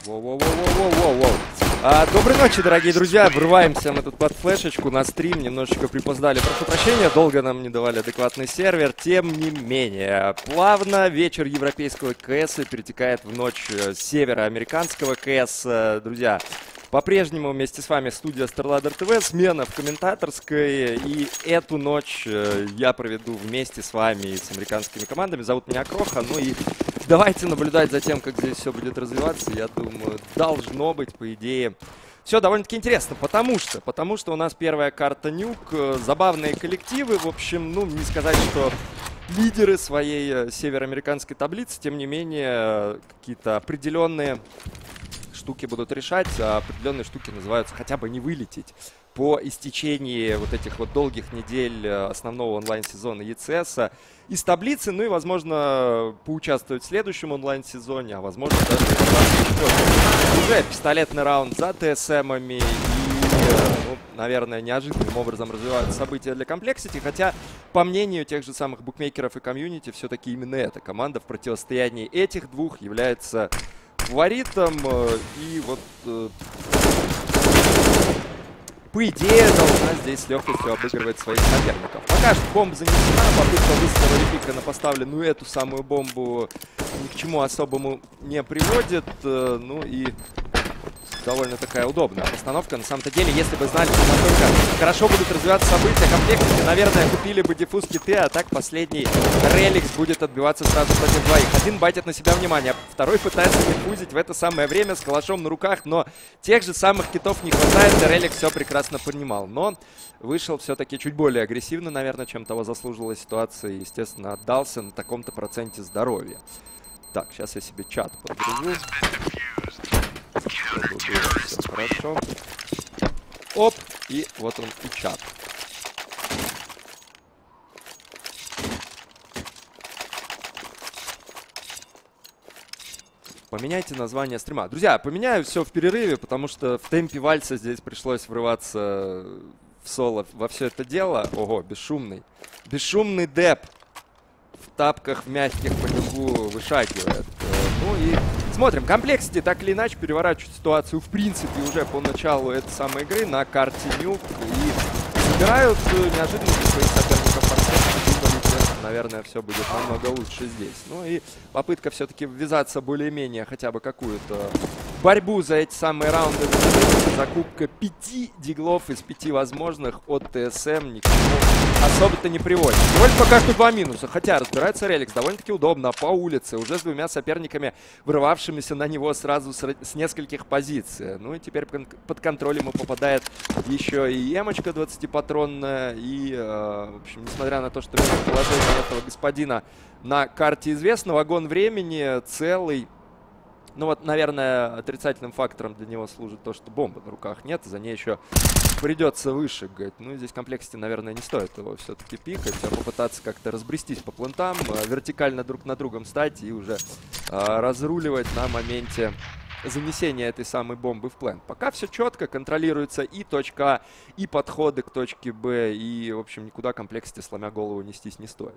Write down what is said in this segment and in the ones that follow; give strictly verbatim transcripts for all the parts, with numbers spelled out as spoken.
Воу-воу-воу-воу-воу-воу. А, доброй ночи, дорогие друзья. Врываемся мы тут под флешечку на стрим. Немножечко припоздали. Прошу прощения, долго нам не давали адекватный сервер. Тем не менее, плавно вечер европейского КС перетекает в ночь североамериканского КС. Друзья, по-прежнему вместе с вами студия StarLadder ти ви, смена в комментаторской. И эту ночь я проведу вместе с вами и с американскими командами. Зовут меня Кроха. Ну и давайте наблюдать за тем, как здесь все будет развиваться. Я думаю, должно быть, по идее, все довольно-таки интересно. Потому что, потому что у нас первая карта Нюк. Забавные коллективы. В общем, ну, не сказать, что лидеры своей североамериканской таблицы. Тем не менее, какие-то определенные штуки будут решать, а определенные штуки называются хотя бы не вылететь. По истечении вот этих вот долгих недель основного онлайн-сезона ЕЦС из таблицы, ну и, возможно, поучаствовать в следующем онлайн-сезоне, а возможно даже уже пистолетный раунд за ТСМами и, ну, наверное, неожиданным образом развиваются события для Complexity, хотя, по мнению тех же самых букмекеров и комьюнити, все-таки именно эта команда в противостоянии этих двух является фаворитом, и вот по идее должна здесь с легкостью обыгрывать своих соперников. Пока что бомба занесена, попытка выстрела репика на поставленную эту самую бомбу ни к чему особому не приводит, ну и довольно такая удобная постановка. На самом-то деле, если бы знали, насколько хорошо будут развиваться события Complexity, наверное, купили бы диффуз киты, а так последний Реликс будет отбиваться сразу против двоих. Один байтит на себя внимание, второй пытается диффузить в это самое время с калашом на руках, но тех же самых китов не хватает, и Реликс все прекрасно понимал. Но вышел все-таки чуть более агрессивно, наверное, чем того заслуживала ситуация, и, естественно, отдался на таком-то проценте здоровья. Так, сейчас я себе чат подгружу. Все хорошо. Оп, и вот он и чат. Поменяйте название стрима. Друзья, поменяю все в перерыве, потому что в темпе вальса здесь пришлось врываться в соло во все это дело. Ого, бесшумный. Бесшумный деп в тапках в мягких по лингу вышагивает. Ну и смотрим. Complexity так или иначе переворачивает ситуацию в принципе уже по началу этой самой игры на карте Нюк. И собирают неожиданно своих соперников подстрелить. Наверное, все будет намного лучше здесь. Ну и попытка все-таки ввязаться более-менее хотя бы какую-то борьбу за эти самые раунды. Закупка пяти диглов из пяти возможных от ТСМ ни к чему особо-то не приводит. Вроде пока что два минуса. Хотя разбирается Реликс довольно-таки удобно по улице. Уже с двумя соперниками, врывавшимися на него сразу с, с нескольких позиций. Ну и теперь под контролем ему попадает еще и эмочка двадцатипатронная. И, э, в общем, несмотря на то, что положение этого господина на карте известно, вагон времени целый. Ну вот, наверное, отрицательным фактором для него служит то, что бомбы на руках нет. За ней еще придется выше, говорит. Ну, здесь Complexity, наверное, не стоит его все-таки пикать, а попытаться как-то разбрестись по плентам, вертикально друг на другом стать и уже а, разруливать на моменте занесения этой самой бомбы в плент. Пока все четко, контролируется и точка А, и подходы к точке Б, и, в общем, никуда Complexity, сломя голову, нестись не стоит.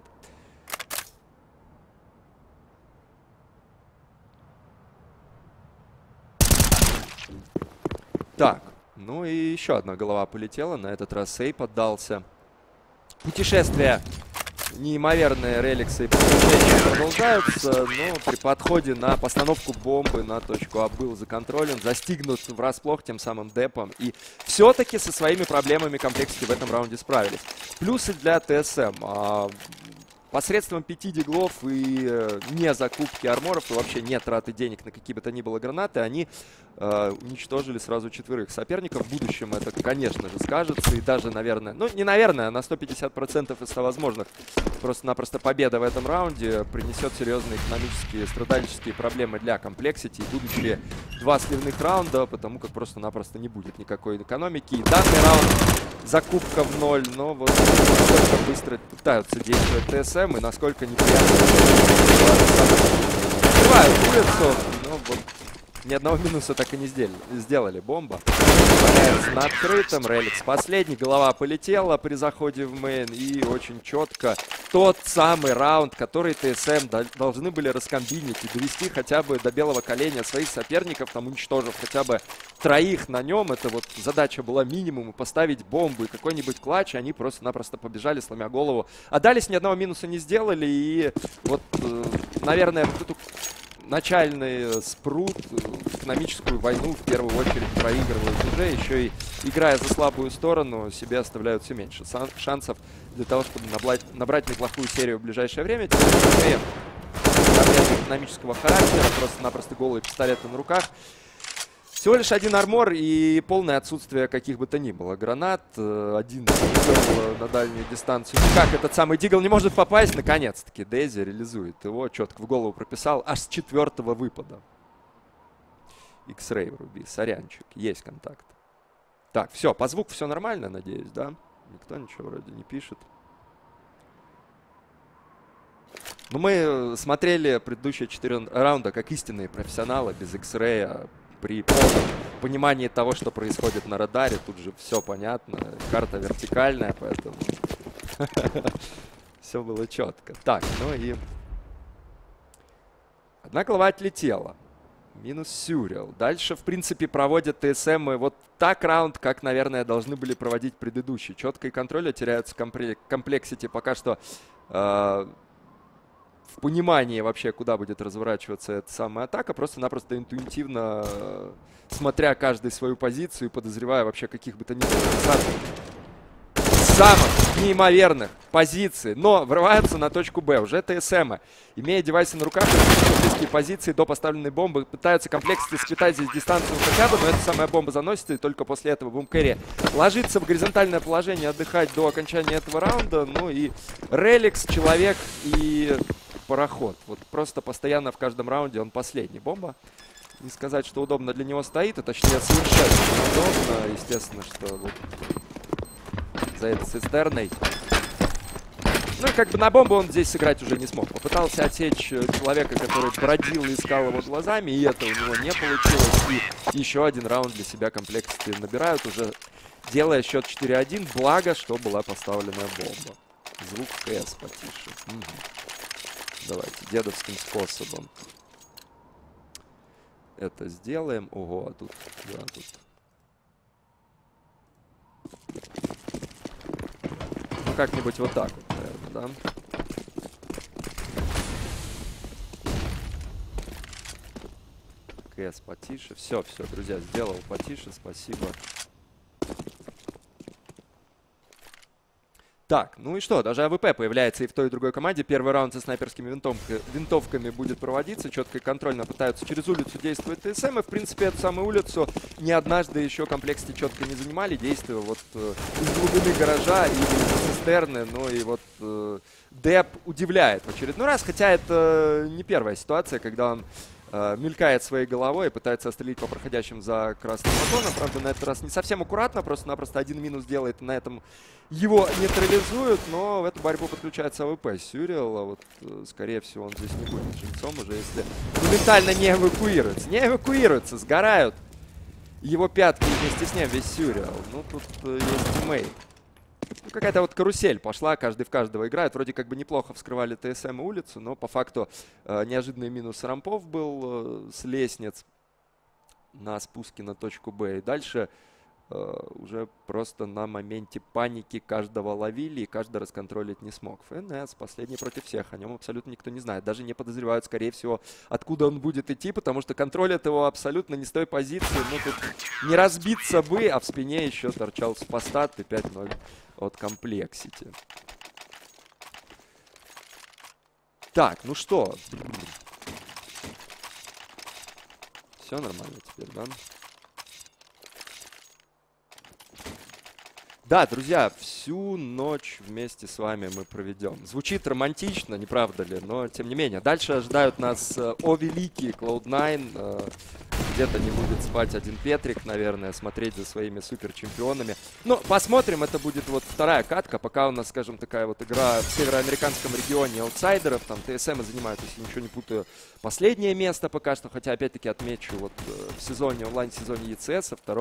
Так, ну и еще одна голова полетела. На этот раз Сей поддался. Путешествия неимоверные Реликса и приключения продолжаются, но при подходе на постановку бомбы на точку А был законтролен, застигнут врасплох тем самым депом. И все-таки со своими проблемами Complexity в этом раунде справились. Плюсы для ТСМ. Посредством пяти диглов и э, не закупки арморов, и вообще не траты денег на какие бы то ни было гранаты, они э, уничтожили сразу четверых соперников. В будущем это, конечно же, скажется. И даже, наверное, ну не наверное, а на сто пятьдесят процентов из ста возможных просто-напросто победа в этом раунде принесет серьезные экономические, страдальческие проблемы для Complexity. Будущие два сливных раунда, потому как просто-напросто не будет никакой экономики. И данный раунд закупка в ноль, но вот насколько быстро пытаются действовать ТСМ и насколько неприятно открывают улицу, но вот ни одного минуса так и не сделали. сделали. Бомба появляется на открытом. Реликс последний. Голова полетела при заходе в мейн. И очень четко тот самый раунд, который ТСМ должны были раскомбинить и довести хотя бы до белого коленя своих соперников, там уничтожив хотя бы троих на нем. Это вот задача была минимум, поставить бомбу и какой-нибудь клатч, и они просто-напросто побежали, сломя голову. А Далис ни одного минуса не сделали, и вот, наверное, вот эту начальный спрут в экономическую войну в первую очередь проигрывают уже, еще и играя за слабую сторону, себе оставляют все меньше шансов для того, чтобы набрать, набрать неплохую серию в ближайшее время. Теперь экономического характера, просто-напросто голые пистолеты на руках. Всего лишь один армор и полное отсутствие каких бы то ни было гранат. Один дигл на дальнюю дистанцию. Никак этот самый дигл не может попасть. Наконец-таки Дейзи реализует его. Четко в голову прописал. Аж с четвертого выпада. X-Ray вруби. Сорянчик. Есть контакт. Так, все. По звуку все нормально, надеюсь, да? Никто ничего вроде не пишет. Но мы смотрели предыдущие четыре раунда как истинные профессионалы, без X-Ray. При полном понимании того, что происходит на радаре, тут же все понятно. Карта вертикальная, поэтому все было четко. Так, ну и одна голова отлетела. Минус Сюрил. Дальше, в принципе, проводят ТСМ вот так раунд, как, наверное, должны были проводить предыдущие. Четко и контроля теряются комплексити пока что э в понимании вообще, куда будет разворачиваться эта самая атака, просто-напросто интуитивно, э, смотря каждый свою позицию и подозревая вообще каких бы то ни было самых неимоверных позиций, но врываются на точку Б. Уже ТСМ, имея девайсы на руках, близкие позиции до поставленной бомбы, пытаются комплексити спитать здесь дистанцию хотя бы, но эта самая бомба заносится, и только после этого бум-кэрри ложится в горизонтальное положение, отдыхать до окончания этого раунда. Ну и Реликс, человек и пароход. Вот просто постоянно в каждом раунде он последний. Бомба. Не сказать, что удобно для него стоит, а точнее совершенно неудобно. Естественно, что вот за этой цистерной. Ну и как бы на бомбу он здесь сыграть уже не смог. Попытался отсечь человека, который бродил и искал его глазами, и это у него не получилось. И еще один раунд для себя комплексити набирают, уже делая счет четыре один. Благо, что была поставлена бомба. Звук КС потише. Угу. Давайте дедовским способом это сделаем. Ого, а тут, да, тут. Ну, как-нибудь вот так вот, наверное, да? КС потише. Все, все, друзья, сделал потише, спасибо. Так, ну и что, даже АВП появляется и в той, и в другой команде. Первый раунд со снайперскими винтовками, винтовками будет проводиться. Четко и контрольно пытаются через улицу действовать ТСМ. И, в принципе, эту самую улицу не однажды еще комплексити четко не занимали, действуя вот э, из глубины гаража и из цистерны. Ну и вот э, Деп удивляет в очередной раз, хотя это не первая ситуация, когда он э, мелькает своей головой и пытается отстрелить по проходящим за красным батоном. Правда, на этот раз не совсем аккуратно, просто-напросто один минус делает, и на этом его нейтрализуют, но в эту борьбу подключается АВП Сюрил. А вот, э, скорее всего, он здесь не будет жильцом уже, если моментально не эвакуируется. Не эвакуируется, сгорают его пятки вместе с ним весь Сюрил. Ну, тут э, есть тиммейт. Ну, какая-то вот карусель пошла, каждый в каждого играет. Вроде как бы неплохо вскрывали ТСМ и улицу, но по факту э, неожиданный минус рампов был э, с лестниц на спуске на точку Б. И дальше э, уже просто на моменте паники каждого ловили, и каждый расконтролить не смог. ФНС последний против всех, о нем абсолютно никто не знает. Даже не подозревают, скорее всего, откуда он будет идти, потому что контролят его абсолютно не с той позиции. Ну, тут не разбиться бы, а в спине еще торчал супостат и пять ноль. От комплексити. Так, ну что? Все нормально теперь, да? Да, друзья, всю ночь вместе с вами мы проведем. Звучит романтично, не правда ли? Но, тем не менее, дальше ожидают нас э, о великий клауд найн. Э, Где-то не будет спать один Петрик, наверное, смотреть за своими суперчемпионами. Ну, посмотрим, это будет вот вторая катка. Пока у нас, скажем, такая вот игра в североамериканском регионе аутсайдеров. Там ТСМ занимают, если ничего не путаю, последнее место пока что. Хотя, опять-таки, отмечу, вот в сезоне, онлайн-сезоне ЕЦС, во втором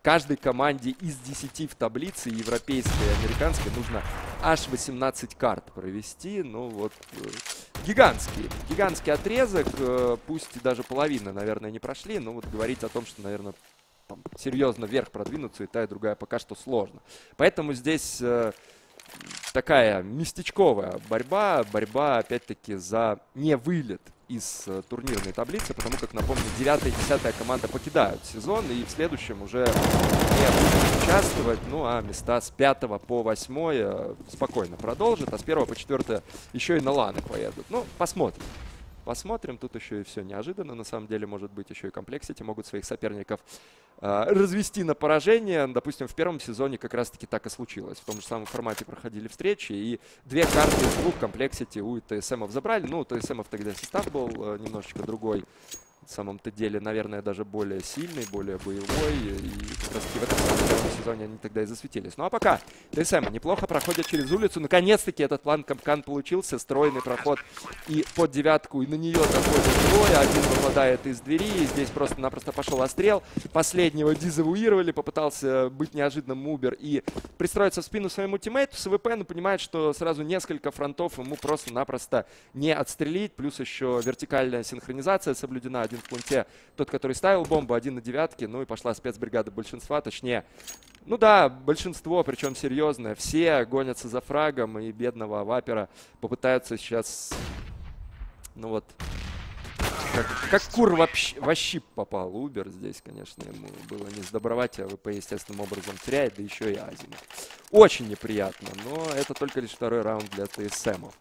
каждой команде из десяти в таблице, европейской и американской, нужно аж восемнадцать карт провести. Ну вот, э, гигантский, гигантский отрезок, э, пусть и даже половина, наверное, не прошли, но вот говорить о том, что, наверное, там, серьезно вверх продвинуться и та, и другая пока что сложно. Поэтому здесь э, такая местечковая борьба, борьба, опять-таки, за не вылет из э, турнирной таблицы, потому как, напомню, девятая и десятая команда покидают сезон и в следующем уже не будут участвовать, ну а места с пятого по восьмое спокойно продолжат, а с первого по четвёртое еще и на ланы поедут. Ну, посмотрим. Посмотрим, тут еще и все неожиданно, на самом деле, может быть, еще и Complexity могут своих соперников э, развести на поражение. Допустим, в первом сезоне как раз-таки так и случилось. В том же самом формате проходили встречи, и две карты из двух Complexity у ТСМов забрали. Ну, у ТСМов тогда состав был э, немножечко другой. В самом-то деле, наверное, даже более сильный, более боевой. И как раз-таки в этом самом сезоне они тогда и засветились. Ну а пока ТСМ неплохо проходят через улицу. Наконец-таки этот план Капкан получился. Стройный проход и под девятку, и на нее заходят двое. Один выпадает из двери. И здесь просто-напросто пошел отстрел. Последнего дезавуировали. Попытался быть неожиданным Убер и пристроиться в спину своему тиммейту. СВП, но понимает, что сразу несколько фронтов ему просто-напросто не отстрелить. Плюс еще вертикальная синхронизация соблюдена. Один в планте, тот, который ставил бомбу, один на девятке. Ну и пошла спецбригада большинства, точнее, ну да, большинство, причем серьезное. Все гонятся за фрагом, и бедного Вапера попытаются сейчас, ну вот, как, как кур вообще, во щип попал Убер. Здесь, конечно, ему было не сдобровать, а ВП естественным образом теряет, да еще и Азимов. Очень неприятно, но это только лишь второй раунд для ТСМов.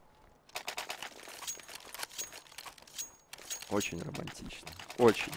Очень романтично. Очень.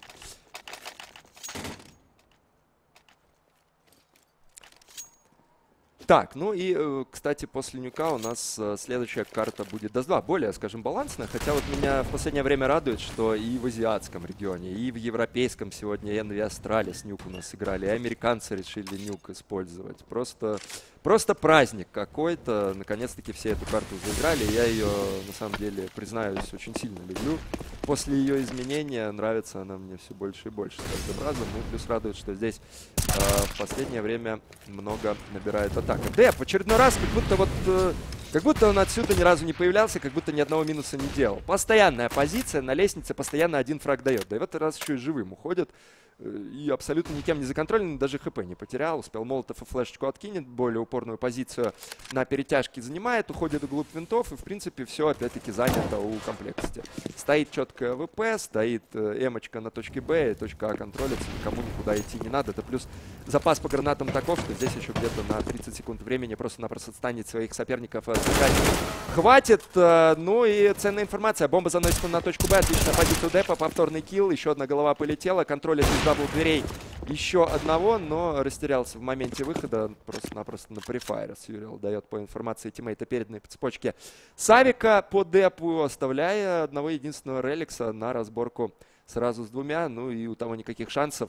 Так, ну и, кстати, после нюка у нас следующая карта будет даст два, более, скажем, балансная. Хотя вот меня в последнее время радует, что и в азиатском регионе, и в европейском сегодня Envy Astralis нюк у нас играли, и американцы решили нюк использовать. Просто, просто праздник какой-то. Наконец-таки все эту карту заиграли. Я ее, на самом деле, признаюсь, очень сильно люблю. После ее изменения нравится она мне все больше и больше с каждым разом. Ну и плюс радует, что здесь э, в последнее время много набирает атака. Деп в очередной раз как будто вот э, как будто он отсюда ни разу не появлялся, как будто ни одного минуса не делал. Постоянная позиция на лестнице, постоянно один фраг дает. Да и в этот раз еще и живым уходит. И абсолютно никем не законтролен, даже ХП не потерял. Успел Молотов и флешечку откинет, более упорную позицию на перетяжке занимает, уходит вглубь винтов, и в принципе все опять-таки занято у Complexity. Стоит четкая ВП, стоит эмочка на точке Б, и точка А контролится, никому никуда идти не надо. Это плюс запас по гранатам таков, что здесь еще где-то на тридцать секунд времени просто-напросто отстанет своих соперников. Хватит, ну и ценная информация. Бомба заносится на точку Б, отличная позиция у Депа, повторный килл, еще одна голова полетела, контролит из дабл дверей еще одного, но растерялся в моменте выхода, просто-напросто на префайр. Сьюрил дает по информации тиммейта переданной по цепочке Савика по Депу, оставляя одного единственного Реликса на разборку сразу с двумя, ну и у того никаких шансов.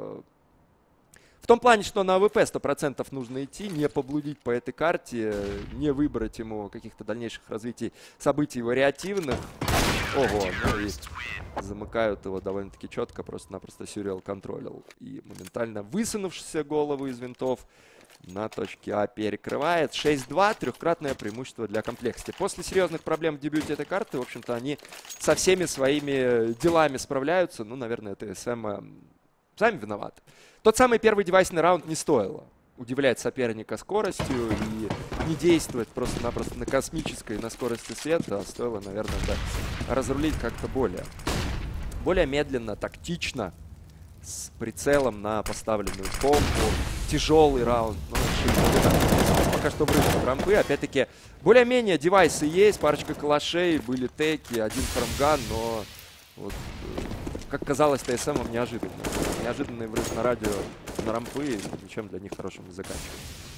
В том плане, что на АВП сто процентов нужно идти, не поблудить по этой карте, не выбрать ему каких-то дальнейших развитий событий вариативных. Ого, ну и замыкают его довольно-таки четко, просто-напросто Сюрил контролил. И моментально высунувшиеся головы из винтов на точке А перекрывает. шесть-два, трехкратное преимущество для Complexity. После серьезных проблем в дебюте этой карты, в общем-то, они со всеми своими делами справляются. Ну, наверное, ТСМ сами виноваты. Тот самый первый девайсный раунд не стоило удивлять соперника скоростью и не действовать просто-напросто на космической, на скорости света, а стоило, наверное, да, разрулить как-то более, более медленно, тактично, с прицелом на поставленную помпу. Тяжелый раунд, но пока что врыв рампы. Опять-таки, более-менее девайсы есть, парочка калашей, были теки, один фармган, но вот, как казалось, ТСМом неожиданно. Неожиданный врыв на радио, на рампы, ничем для них хорошим не заканчивается.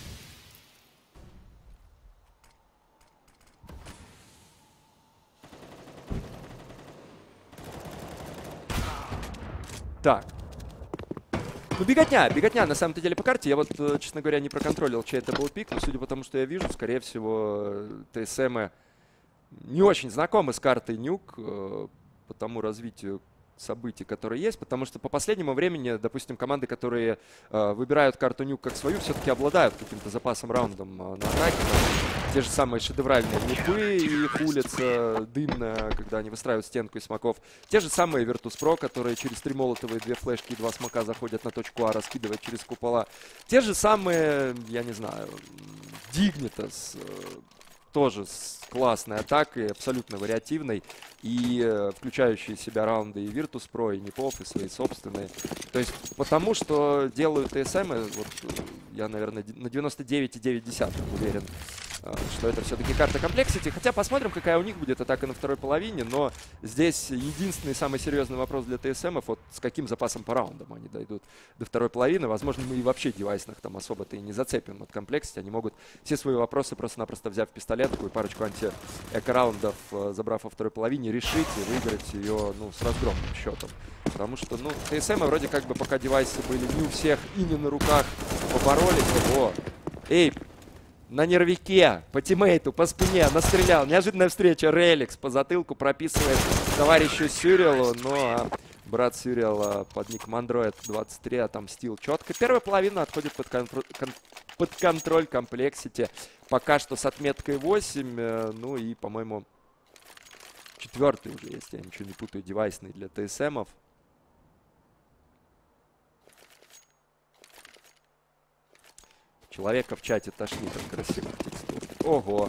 Так. Ну, беготня, беготня на самом-то деле по карте. Я вот, честно говоря, не проконтролил, чей это был пик, но судя по тому, что я вижу, скорее всего, ТСМы не очень знакомы с картой Нюк по тому развитию, событий, которые есть, потому что по последнему времени, допустим, команды, которые э, выбирают карту Нюк как свою, все-таки обладают каким-то запасом раундом э, на атаке. Там, те же самые шедевральные Нюкы, их улица дымная, когда они выстраивают стенку из смоков. Те же самые Virtus.pro, которые через три молотовые, две флешки и два смока заходят на точку А, раскидывают через купола. Те же самые, я не знаю, Dignitas, э, тоже с классной атакой, абсолютно вариативной, и э, включающие в себя раунды и Virtus.pro, и Непов, и свои собственные. То есть потому, что делают ТСМ, вот, я, наверное, на девяносто девять и девять десятых уверен, э, что это все-таки карта комплексити. Хотя посмотрим, какая у них будет атака на второй половине, но здесь единственный самый серьезный вопрос для ТСМов, вот с каким запасом по раундам они дойдут до второй половины. Возможно, мы и вообще девайсных там особо-то и не зацепим от комплексити. Они могут все свои вопросы просто-напросто взяв пистолетку и парочку анти-эко-раундов, забрав во второй половине, решить и выиграть ее, ну, с разгромным счетом. Потому что, ну, ТСМ вроде как бы пока девайсы были не у всех и не на руках, поборолись. О, Эйп на нервике, по тиммейту, по спине, настрелял. Неожиданная встреча. Реликс по затылку прописывает товарищу Сюрилу. Ну, а брат Сюрила под ником Андроид двадцать три отомстил четко. Первая половина отходит под, контр... кон... под контроль комплексити. Пока что с отметкой восемь. Ну и, по-моему, четвертый уже, если я ничего не путаю, девайсный для ТСМов. Человека в чате тошнит от красивых текстур. Ого.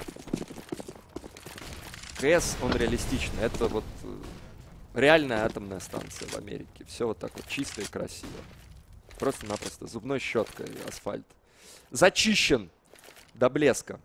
КС, он реалистичный. Это вот реальная атомная станция в Америке. Все вот так вот чисто и красиво. Просто-напросто зубной щеткой асфальт. Зачищен до блеска.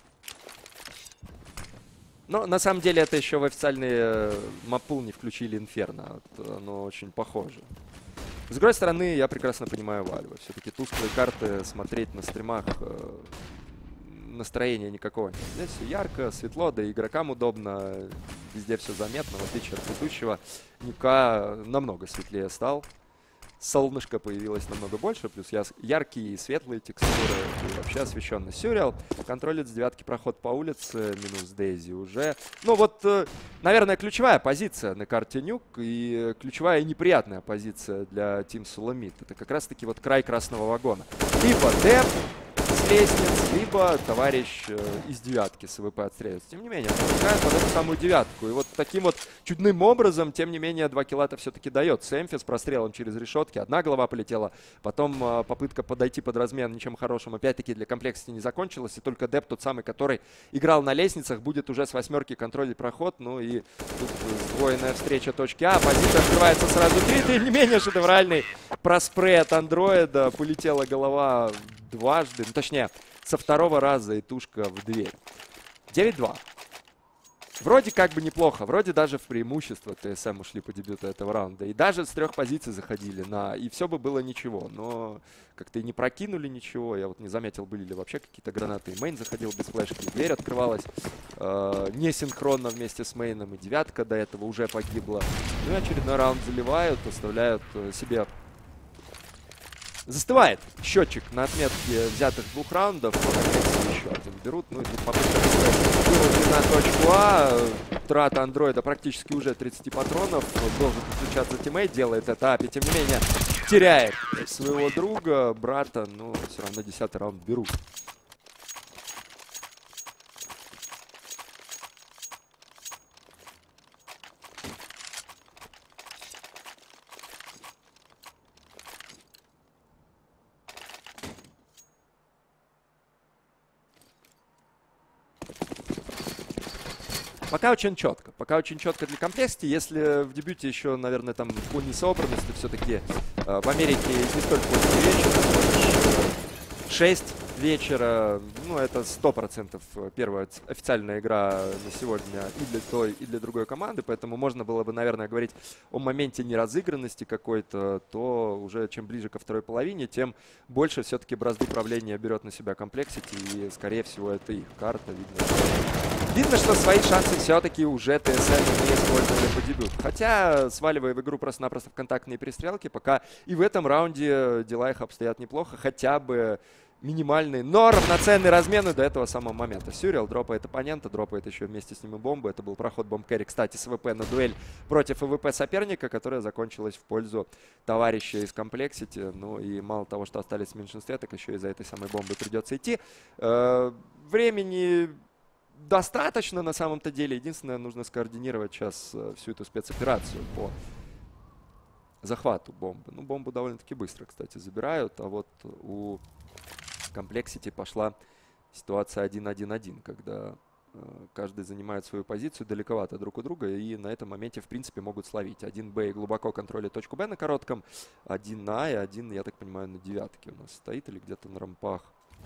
Но на самом деле это еще в официальный маппул не включили Инферно. Вот оно очень похоже. С другой стороны, я прекрасно понимаю Valve. Все-таки тусклые карты смотреть на стримах э, настроения никакого нет. Здесь все ярко, светло, да и игрокам удобно. Везде все заметно, в отличие от предыдущего. Нюка намного светлее стал. Солнышко появилось намного больше, плюс яркие и светлые текстуры, и вообще освещенный Сюрил. Контролит с девятки проход по улице, минус Дейзи уже. Ну вот, наверное, ключевая позиция на карте Нюк и ключевая и неприятная позиция для Team Sulamit. Это как раз-таки вот край красного вагона. Либо Деп с лестниц, либо товарищ э, из девятки с АВП отстреливается. Тем не менее, он попадает под эту самую девятку. И вот таким вот чудным образом, тем не менее, два килла-то все-таки дает. Сэмфи с прострелом через решетки. Одна голова полетела. Потом э, попытка подойти под размен ничем хорошим опять-таки для комплексити не закончилась. И только Деп, тот самый, который играл на лестницах, будет уже с восьмерки контролить проход. Ну и тут сдвоенная встреча точки А. Позиция открывается сразу три. Тем не менее, шедевральный проспрей от андроида. Полетела голова дважды, ну точнее, со второго раза и тушка в дверь. девять два. Вроде как бы неплохо, вроде даже в преимущество ТСМ ушли по дебюту этого раунда. И даже с трех позиций заходили на... И все бы было ничего, но как-то и не прокинули ничего. Я вот не заметил, были ли вообще какие-то гранаты. И мейн заходил без флешки, дверь открывалась э, несинхронно вместе с мейном. И девятка до этого уже погибла. Ну и очередной раунд заливают, оставляют э, себе... Застывает счетчик на отметке взятых двух раундов. Еще один берут. Ну и тут попытка вырвать на точку А. Трата андроида практически уже тридцать патронов. Должен подключаться тиммейт. Делает это Апи. Тем не менее, теряет своего друга, брата. Но все равно десятый раунд берут. Пока очень четко. Пока очень четко для комплексити. Если в дебюте еще, наверное, там по несобранности все-таки э, в Америке не столько после вечера, шесть вечера, ну, это сто процентов первая официальная игра на сегодня и для той, и для другой команды, поэтому можно было бы, наверное, говорить о моменте неразыгранности какой-то, то уже чем ближе ко второй половине, тем больше все-таки бразды правления берет на себя комплексити, и, скорее всего, это их карта. Видно, что, видно, что свои шансы все-таки уже ТСМ не использовали по дебюту. Хотя, сваливая в игру просто-напросто в контактные перестрелки, пока и в этом раунде дела их обстоят неплохо, хотя бы минимальные, но равноценные размены до этого самого момента. Сюрреал дропает оппонента, дропает еще вместе с ним и бомбу. Это был проход бомб-керри, кстати, с ВП на дуэль против ВП соперника, которая закончилась в пользу товарища из Complexity. Ну и мало того, что остались в меньшинстве, так еще и за этой самой бомбой придется идти. Э, времени достаточно на самом-то деле. Единственное, нужно скоординировать сейчас э, всю эту спецоперацию по захвату бомбы. Ну, бомбу довольно-таки быстро, кстати, забирают, а вот у Complexity пошла ситуация один-один-один, когда э, каждый занимает свою позицию далековато друг от друга, и на этом моменте, в принципе, могут словить. Один Б глубоко контролит точку Б на коротком, один на А и один, я так понимаю, на девятке у нас стоит или где-то на рампах.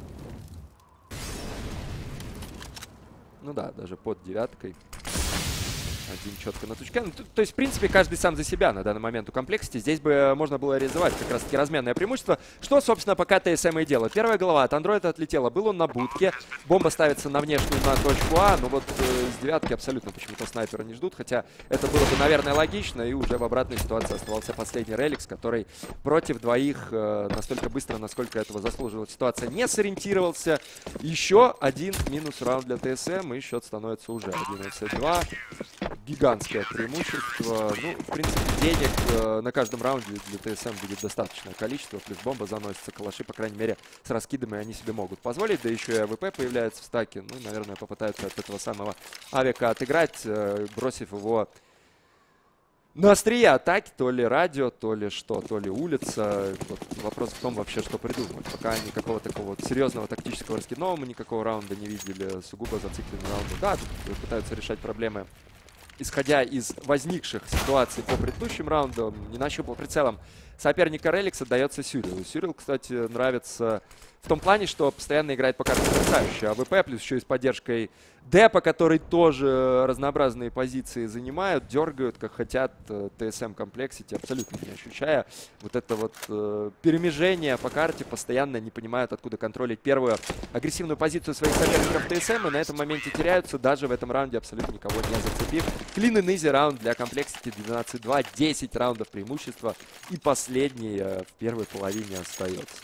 Ну да, даже под девяткой. Один четко на точке. Ну, то, то есть, в принципе, каждый сам за себя на данный момент у Complexity. Здесь бы можно было реализовать как раз-таки разменное преимущество. Что, собственно, пока ТСМ и делает. Первая голова от андроида отлетела. Был он на будке. Бомба ставится на внешнюю, на точку А. Но вот э, с девятки абсолютно почему-то снайпера не ждут. Хотя это было бы, наверное, логично. И уже в обратной ситуации оставался последний Реликс, который против двоих э, настолько быстро, насколько этого заслуживала ситуация, не сориентировался. Еще один минус раунд для ТСМ. И счет становится уже одиннадцать два. Гигантское преимущество. Ну, в принципе, денег э, на каждом раунде для ТСМ будет достаточное количество. Плюс бомба заносится, калаши, по крайней мере, с раскидами они себе могут позволить. Да еще и АВП появляется в стаке. Ну, наверное, попытаются от этого самого авика отыграть, э, бросив его на острие атаки. То ли радио, то ли что, то ли улица. Вот вопрос в том вообще, что придумать. Пока никакого такого вот серьезного тактического раскидного мы никакого раунда не видели. Сугубо зацикленный раунд. Да, тут пытаются решать проблемы, исходя из возникших ситуаций по предыдущим раундам. Не нащупал прицелом соперника Реликса, дается Сюрреал. Сюрреал, кстати, нравится в том плане, что постоянно играет по карте потрясающе. АВП, плюс еще и с поддержкой Депа, который тоже разнообразные позиции занимают, дергают, как хотят. ТСМ Complexity, абсолютно не ощущая вот это вот э, перемежение по карте, постоянно не понимают, откуда контролить первую агрессивную позицию своих соперников ТСМ, и на этом моменте теряются, даже в этом раунде абсолютно никого не зацепив. Clean and easy раунд для Complexity, двенадцать два, десять раундов преимущества, и последний э, в первой половине остается.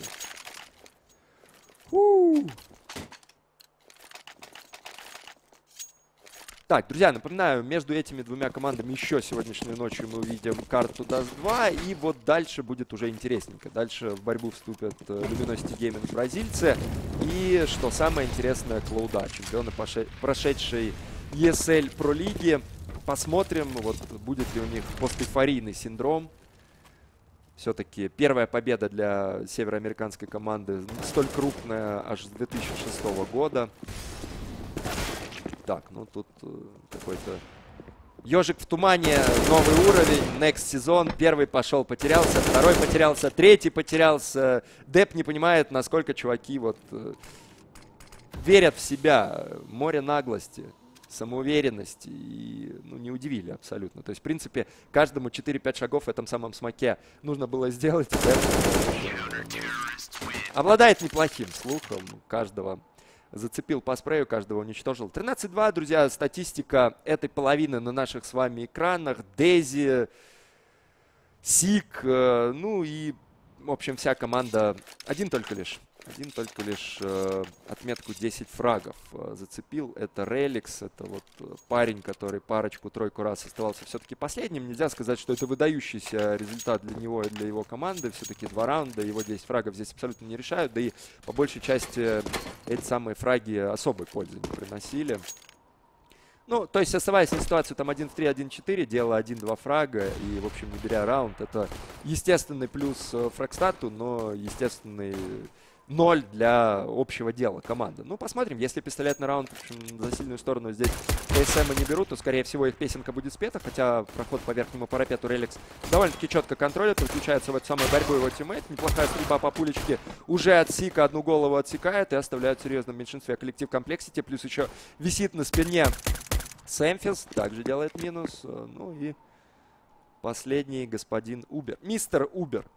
У-у-у. Так, друзья, напоминаю, между этими двумя командами еще сегодняшней ночью мы увидим карту даст два, и вот дальше будет уже интересненько. Дальше в борьбу вступят э, Luminosity Gaming бразильцы, и, что самое интересное, Клоуда, чемпионы прошедшей и эс эл Pro лиги. Посмотрим, вот будет ли у них постэйфорийный синдром. Все-таки первая победа для североамериканской команды столь крупная аж с две тысячи шестого года. Так, ну тут э, какой-то ежик в тумане, новый уровень, next сезон. Первый пошел, потерялся, второй потерялся, третий потерялся. Деп не понимает, насколько чуваки вот э, верят в себя. Море наглости, самоуверенности, и ну, не удивили абсолютно. То есть, в принципе, каждому четыре-пять шагов в этом самом смоке нужно было сделать. Обладает неплохим слухом, каждого зацепил по спрею, каждого уничтожил. тринадцать два, друзья, статистика этой половины на наших с вами экранах. Дези, Сик, э, ну и, в общем, вся команда. Один только лишь. Один только лишь э, отметку десять фрагов э, зацепил. Это Реликс, это вот э, парень, который парочку-тройку раз оставался все-таки последним. Нельзя сказать, что это выдающийся результат для него и для его команды. Все-таки два раунда, его десять фрагов здесь абсолютно не решают. Да и по большей части эти самые фраги особой пользы не приносили. Ну, то есть, оставаясь на ситуацию там один в три, один в четыре, делая один-два фрага и, в общем, не беря раунд, это естественный плюс э, фрагстату, но естественный ноль для общего дела команды. Ну, посмотрим. Если пистолетный раунд, в общем, за сильную сторону здесь ТСМ не берут, то, скорее всего, их песенка будет спета. Хотя проход по верхнему парапету Реликс довольно-таки четко контролит. Включается в эту самую борьбу его тиммейт. Неплохая стрельба по пулечке. Уже от Сика одну голову отсекает и оставляет в серьезном меньшинстве коллектив Complexity. Плюс еще висит на спине Сэмфис. Также делает минус. Ну и последний господин Убер. Мистер Убер.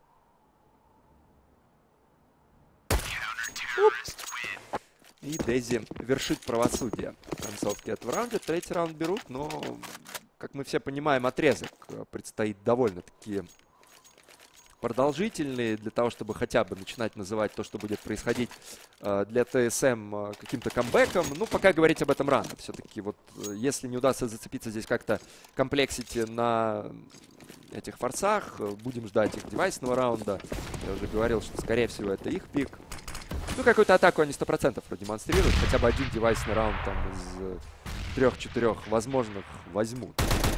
И Дези вершит правосудие в концовке этого раунда. Третий раунд берут, но, как мы все понимаем, отрезок предстоит довольно-таки продолжительный, для того, чтобы хотя бы начинать называть то, что будет происходить э, для ТСМ э, каким-то камбэком. Ну, пока говорить об этом рано. Все-таки вот э, если не удастся зацепиться здесь как-то комплексити на этих форсах, э, будем ждать их девайсного раунда. Я уже говорил, что, скорее всего, это их пик. Ну, какую-то атаку они сто процентов продемонстрируют. Хотя бы один девайсный раунд там из трех-четырех возможных возьмут.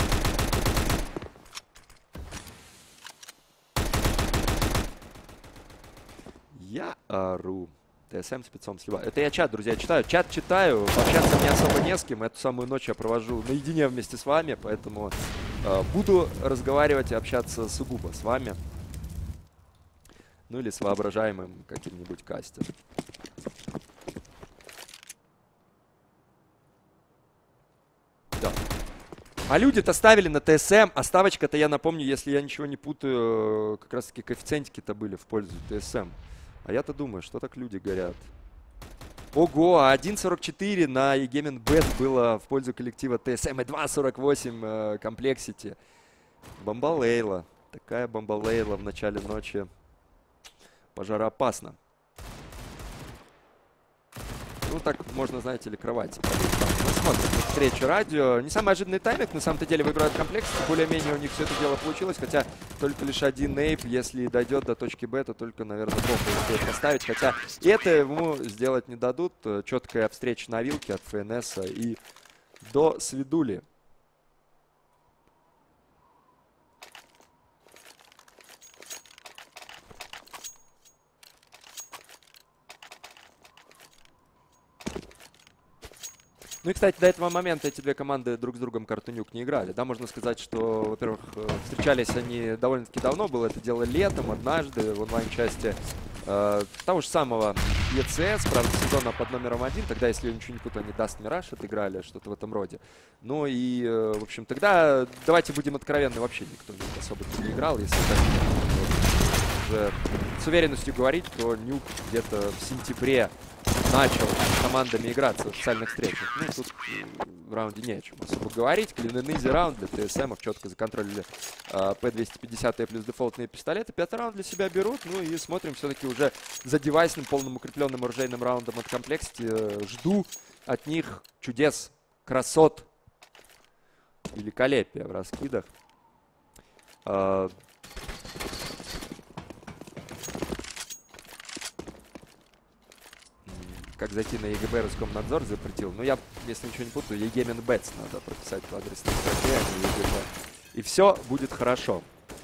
Я ору. ТСМ спецом сливаю. Это я чат, друзья, читаю. Чат читаю. Общаться мне особо не с кем. Эту самую ночь я провожу наедине вместе с вами. Поэтому э, буду разговаривать и общаться сугубо с вами. Ну или с воображаемым каким-нибудь кастером. Да. А люди-то ставили на ТСМ, а ставочка-то, я напомню, если я ничего не путаю, как раз-таки коэффициентики-то были в пользу ТСМ. А я-то думаю, что так люди горят. Ого, один сорок четыре на eGaming Bet было в пользу коллектива ТСМ и два сорок восемь э, комплексити. Бомбалейла. Такая бомбалейла в начале ночи. Пожароопасно. Ну, так можно, знаете ли, кровать. Посмотрим. Встреча радио. Не самый ожиданный тайминг. На самом-то деле выиграют комплекс. Более-менее у них все это дело получилось. Хотя только лишь один нейп. Если дойдет до точки Б, то только, наверное, бомбу успеет поставить. Хотя это ему сделать не дадут. Четкая встреча на вилке от ФНС и до свидули. Ну и, кстати, до этого момента эти две команды друг с другом картунюк не играли. Да, можно сказать, что, во-первых, встречались они довольно-таки давно. Было это дело летом, однажды, в онлайн-части э, того же самого и си эс, правда, сезона под номером один. Тогда, если я ничего не путаю, они Dust Mirage отыграли, что-то в этом роде. Ну и, э, в общем, тогда, давайте будем откровенны, вообще никто особо не играл. Если так уже с уверенностью говорить, то Нюк где-то в сентябре начал с командами играться в официальных встречах. Ну, тут в раунде не о чем особо говорить. Клин-н-изи раунд для ТСМов. Четко законтролили э, Пэ двести пятьдесят плюс дефолтные пистолеты. Пятый раунд для себя берут. Ну и смотрим все-таки уже за девайсным, полным укрепленным оружейным раундом от комплексити. Э, жду от них чудес, красот, великолепия в раскидах. Э, Как зайти на ЕГБ Роскомнадзор запретил. Ну, я, если ничего не путаю, eGaming Bets надо прописать в адресной строке, а не ЕГБ. И все будет хорошо.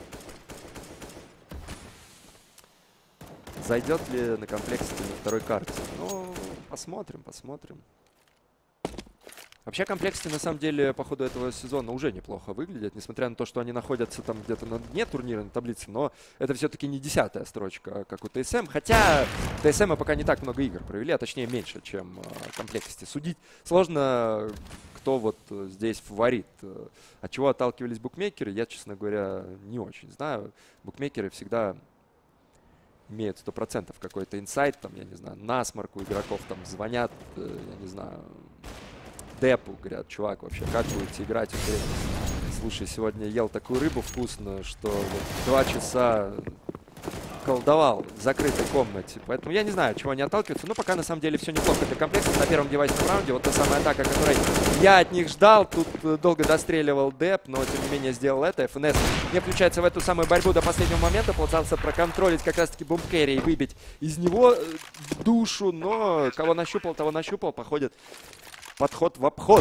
Зайдет ли на комплекте на второй карте? Ну, посмотрим, посмотрим. Вообще, комплексити, на самом деле, по ходу этого сезона уже неплохо выглядят, несмотря на то, что они находятся там где-то на дне турнирной таблицы, но это все-таки не десятая строчка, как у ТСМ, хотя ТСМ пока не так много игр провели, а точнее меньше, чем комплексити. Судить сложно, кто вот здесь фаворит. От чего отталкивались букмекеры, я, честно говоря, не очень знаю. Букмекеры всегда имеют сто процентов какой-то инсайт, там, я не знаю, насморк у игроков, там звонят, я не знаю, Депу, говорят, чувак, вообще, как будете играть? Говорит, слушай, сегодня ел такую рыбу вкусную, что вот два часа колдовал в закрытой комнате. Поэтому я не знаю, чего они отталкиваются. Но пока на самом деле все неплохо для комплекта. На первом девайсном раунде вот та самая атака, которой я от них ждал. Тут долго достреливал Деп, но тем не менее сделал это. эф эн эс не включается в эту самую борьбу до последнего момента. Пытался проконтролить как раз-таки бомбкерри и выбить из него душу. Но кого нащупал, того нащупал. Походит подход в обход.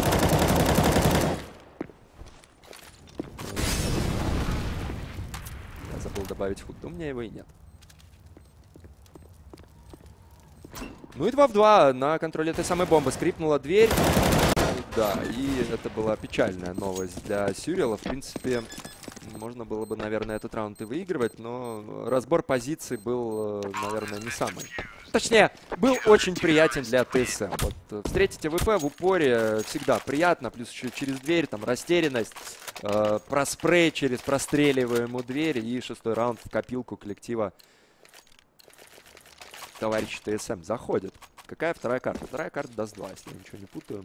Я забыл добавить худ, у меня его и нет. Ну и два в два на контроле этой самой бомбы. Скрипнула дверь. Да, и это была печальная новость для Сюрила. В принципе, можно было бы, наверное, этот раунд и выигрывать, но разбор позиций был, наверное, не самый. Точнее, был очень приятен для ТСМ. Вот, встретить АВП в упоре всегда приятно, плюс еще через дверь, там, растерянность, э, проспрей через простреливаемую дверь и шестой раунд в копилку коллектива товарищ ТСМ заходит. Какая вторая карта? Вторая карта даст два, если я ничего не путаю.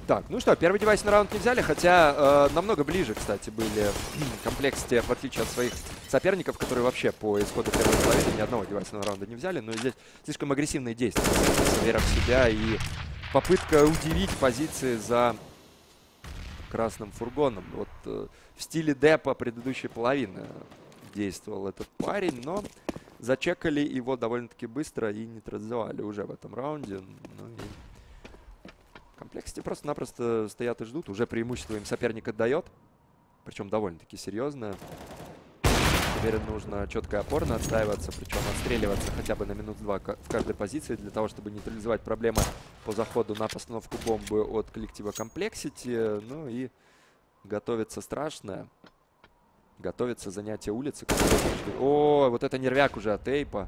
Так, ну что, первый девайс на раунд не взяли, хотя э, намного ближе, кстати, были Complexity, в отличие от своих соперников, которые вообще по исходу первой половины ни одного девайса на раунда не взяли. Но здесь слишком агрессивные действия, вера в себя и попытка удивить позиции за красным фургоном. Вот э, в стиле депа предыдущей половины действовал этот парень, но зачекали его довольно-таки быстро и нейтрализовали уже в этом раунде. Ну и Complexity просто-напросто стоят и ждут. Уже преимущество им соперник отдает. Причем довольно-таки серьезно. Теперь нужно четко и опорно отстаиваться. Причем отстреливаться хотя бы на минут-два в каждой позиции. Для того, чтобы нейтрализовать проблемы по заходу на постановку бомбы от коллектива Complexity. Ну и готовится страшное. Готовится занятие улицы. О, вот это нервяк уже от Эйпа.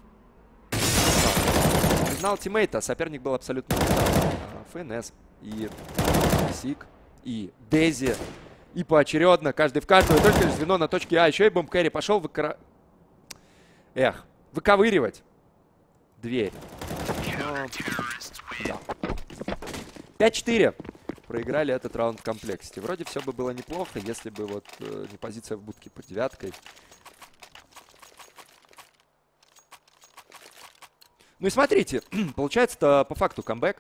Признал тиммейта. Соперник был абсолютно... ФНС и Сик, и Дези. И поочередно, каждый в каждую, только лишь звено на точке А. Еще и бомб-кэрри пошел выкра... Эх, выковыривать дверь. Но... Да. пять-четыре. Проиграли этот раунд в Complexity. Вроде все бы было неплохо, если бы вот э, не позиция в будке под девяткой. Ну и смотрите, получается-то по факту камбэк.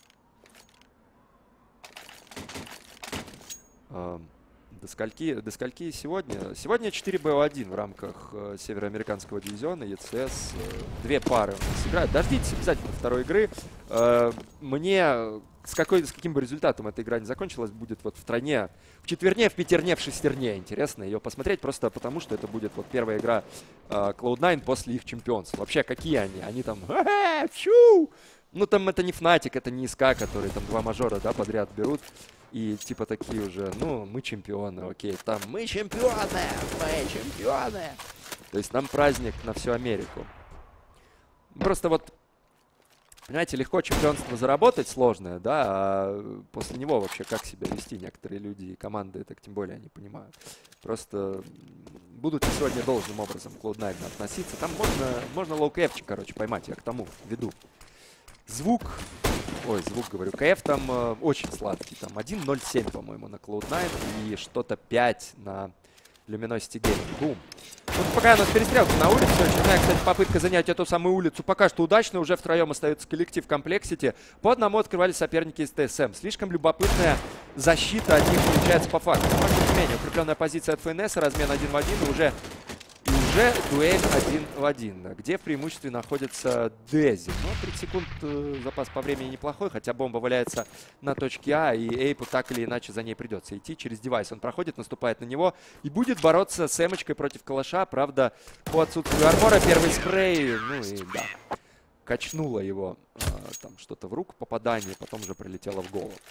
До скольки, до скольки сегодня? Сегодня четыре бэ один в рамках э, североамериканского дивизиона. ЕЦС. Э, две пары у нас играют. Дождитесь обязательно второй игры. Э, мне с, какой, с каким бы результатом эта игра не закончилась, будет вот в тройне, в четверне, в пятерне, в шестерне. Интересно ее посмотреть, просто потому что это будет вот первая игра э, клауд найн после их чемпионства. Вообще, какие они? Они там... Ну, там это не Fnatic, это не СК, которые там два мажора, да, подряд берут. И типа такие уже, ну, мы чемпионы, окей. Там мы чемпионы, мы чемпионы. То есть нам праздник на всю Америку. Просто вот, понимаете, легко чемпионство заработать сложное, да, а после него вообще как себя вести некоторые люди и команды, так тем более они понимают. Просто будут ли сегодня должным образом к клауд найн относиться. Там можно, можно лоу-кэфчик, короче, поймать, я к тому веду. Звук, ой, звук говорю, КФ там э, очень сладкий, там один ноль семь, по-моему, на клауд найн и что-то пять на Luminosity Gaming. Бум. Вот пока у нас перестрелка на улице, очередная, кстати, попытка занять эту самую улицу пока что удачно, уже втроем остается коллектив Complexity. По одному открывали соперники из ТСМ. Слишком любопытная защита от них получается по факту. Но, тем не менее, укрепленная позиция от ФНС, размен один в один, и уже... Уже дуэль один в один, где в преимуществе находится Дези. Но тридцать секунд э, запас по времени неплохой, хотя бомба валяется на точке А, и Эйпу так или иначе за ней придется идти через девайс. Он проходит, наступает на него и будет бороться с эмочкой против калаша. Правда, по отсутствию армора первый спрей, ну и да, качнуло его э, там что-то в руку, попадание, потом уже прилетело в голову.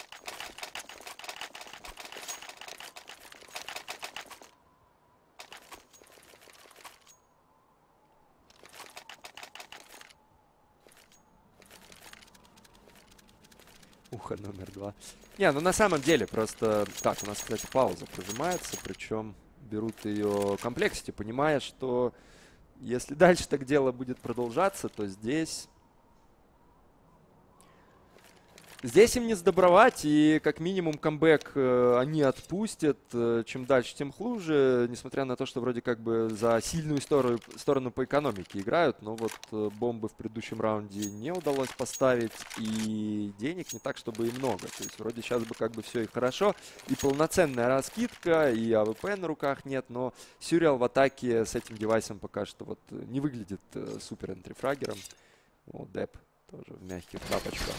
Ухо номер два. Не, ну на самом деле просто... Так, у нас, кстати, пауза прожимается, причем берут ее Complexity, понимая, что если дальше так дело будет продолжаться, то здесь... Здесь им не сдобровать, и как минимум камбэк э, они отпустят. Э, чем дальше, тем хуже. Несмотря на то, что вроде как бы за сильную сторону, сторону по экономике играют. Но вот э, бомбы в предыдущем раунде не удалось поставить. И денег не так, чтобы и много. То есть вроде сейчас бы как бы все и хорошо. И полноценная раскидка, и АВП на руках нет. Но Сюрреал в атаке с этим девайсом пока что вот не выглядит э, супер энтрифрагером. О, Деп тоже в мягких тапочках.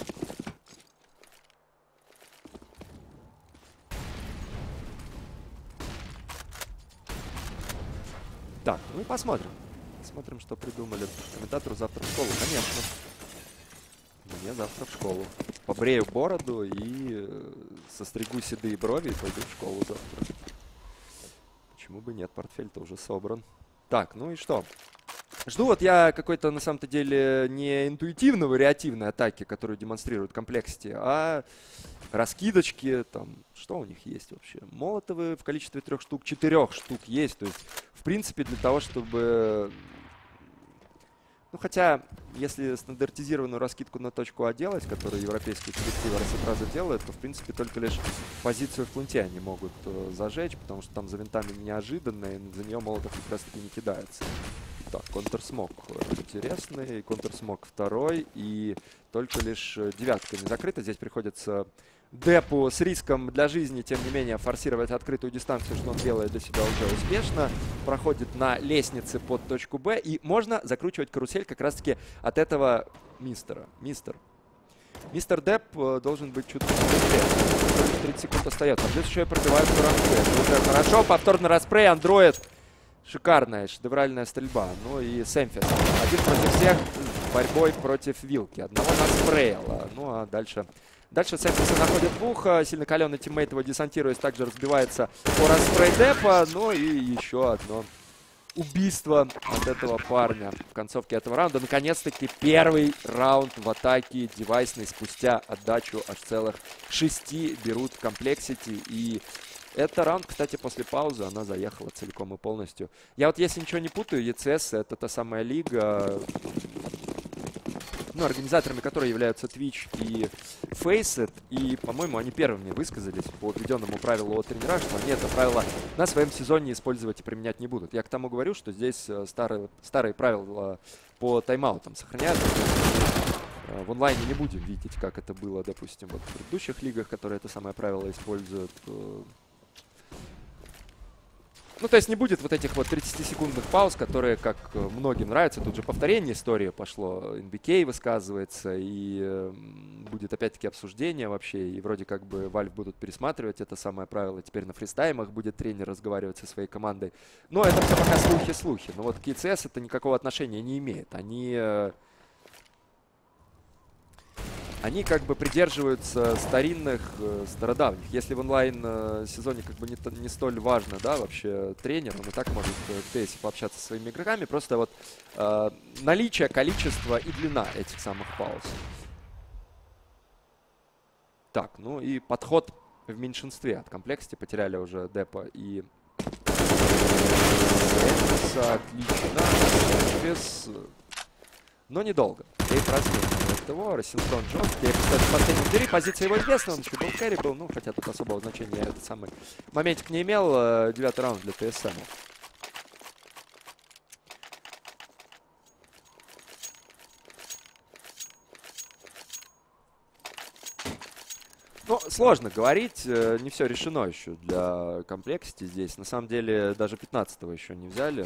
Так, ну и посмотрим. Посмотрим, что придумали. Комментатору завтра в школу, конечно. Мне завтра в школу. Побрею бороду и состригу седые брови и пойду в школу завтра. Почему бы нет? Портфель-то уже собран. Так, ну и что? Жду вот я какой-то, на самом-то деле, не интуитивно-вариативной атаки, которую демонстрирует Complexity, а раскидочки, там, что у них есть вообще? Молотовы в количестве трех штук, четырех штук есть. То есть, в принципе, для того, чтобы Ну, хотя, если стандартизированную раскидку на точку А делать, которую европейские коллективы раз от раза делают, то, в принципе, только лишь позицию в планте они могут э, зажечь, потому что там за винтами неожиданно, и за нее молотов как раз-таки не кидается. Так, контрсмок интересный, контрсмок второй, и только лишь девятка не закрыта. Здесь приходится Депу с риском для жизни, тем не менее, форсировать открытую дистанцию, что он делает для себя уже успешно. Проходит на лестнице под точку Б, и можно закручивать карусель как раз-таки от этого мистера. Мистер. Мистер Деп должен быть чуть быстрее. тридцать секунд остается. А здесь еще и пробивают распрей. Это уже хорошо. Повторный распрей. Андроид. Шикарная, шедевральная стрельба. Ну и Сэмфис. Один против всех. Борьбой против Вилки. Одного наспреяла. Ну а дальше... Дальше Сэмфиса находит двух. Сильно каленый тиммейт его, десантируясь, также разбивается по распрей Депа. Ну и еще одно убийство от этого парня в концовке этого раунда. Наконец-таки первый раунд в атаке девайсной спустя отдачу аж целых шести берут Complexity. И это раунд, кстати, после паузы она заехала целиком и полностью. Я вот, если ничего не путаю, и си эс это та самая лига, ну, организаторами которой являются Twitch и Faceit. И, по-моему, они первыми высказались по введенному правилу от тренера, что они это правило на своем сезоне использовать и применять не будут. Я к тому говорю, что здесь старые, старые правила по тайм-аутам сохраняются. В онлайне не будем видеть, как это было, допустим, вот в предыдущих лигах, которые это самое правило используют. Ну, то есть не будет вот этих вот тридцатисекундных пауз, которые, как многим нравятся. Тут же повторение истории пошло. эн би кей высказывается, и э, будет опять-таки обсуждение вообще. И вроде как бы Valve будут пересматривать это самое правило. Теперь на фристаймах будет тренер разговаривать со своей командой. Но это все пока слухи-слухи. Но вот к и си эс это никакого отношения не имеет. Они... Э, Они как бы придерживаются старинных, э, стародавних. Если в онлайн-сезоне как бы не, не столь важно, да, вообще тренер, он и так может в ти эс пообщаться со своими игроками. Просто вот э, наличие, количество и длина этих самых пауз. Так, ну и подход в меньшинстве. От Complexity потеряли уже Депа и Сэмфиса. Отлично. Сэмфис. Но недолго. Кейт разменивает его. Рассинхрон жесткий. Кстати, в последнем двери позиция его известна. Он еще был кэрри был. Ну, хотя тут особого значения этот самый моментик не имел. Девятый раунд для ти эс эм. Ну, сложно говорить. Не все решено еще для Complexity здесь. На самом деле, даже пятнадцатого еще не взяли.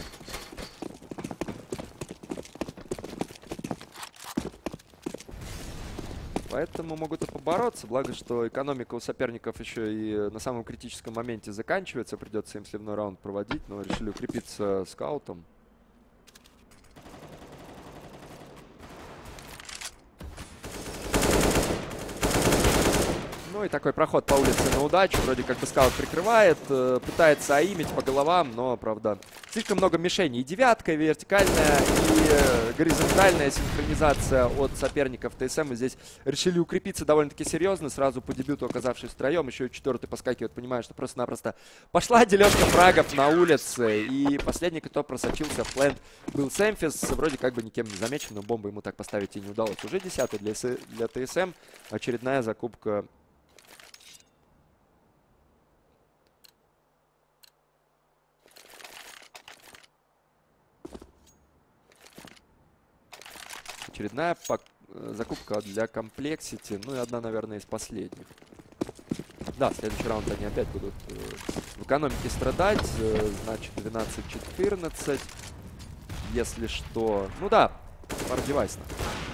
Поэтому могут и побороться, благо, что экономика у соперников еще и на самом критическом моменте заканчивается. Придется им сливной раунд проводить, но решили укрепиться скаутом. Ну и такой проход по улице на удачу. Вроде как бы скаут прикрывает, э, пытается аимить по головам, но, правда, слишком много мишеней. И девятка, и вертикальная, и э, горизонтальная синхронизация от соперников ти эс эм. И здесь решили укрепиться довольно-таки серьезно. Сразу по дебюту, оказавшись втроем, еще и четвертый поскакивает, понимая, что просто-напросто пошла дележка фрагов на улице. И последний, кто просочился в плент, был Сэмфис. Вроде как бы никем не замечен, но бомбу ему так поставить и не удалось. Уже десятый для, для ти эс эм. Очередная закупка. Очередная закупка для Complexity. Ну и одна, наверное, из последних. Да, в следующий раунд они опять будут э, в экономике страдать. Э, значит, двенадцать четырнадцать. Если что. Ну да, пара девайсных.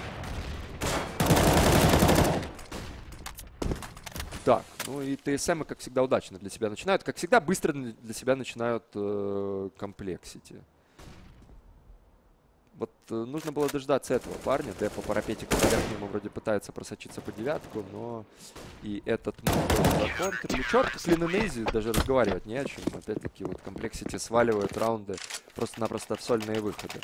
Так, ну и ти эс эм, как всегда, удачно для себя начинают. Как всегда, быстро для себя начинают э, Complexity. Вот э, нужно было дождаться этого парня. Д по парапетику по-верхнему вроде пытается просочиться по девятку, но и этот мув законтрили. Черт, с Линенейзи даже разговаривать не о чем. Опять-таки вот Complexity сваливают раунды просто-напросто в сольные выходы.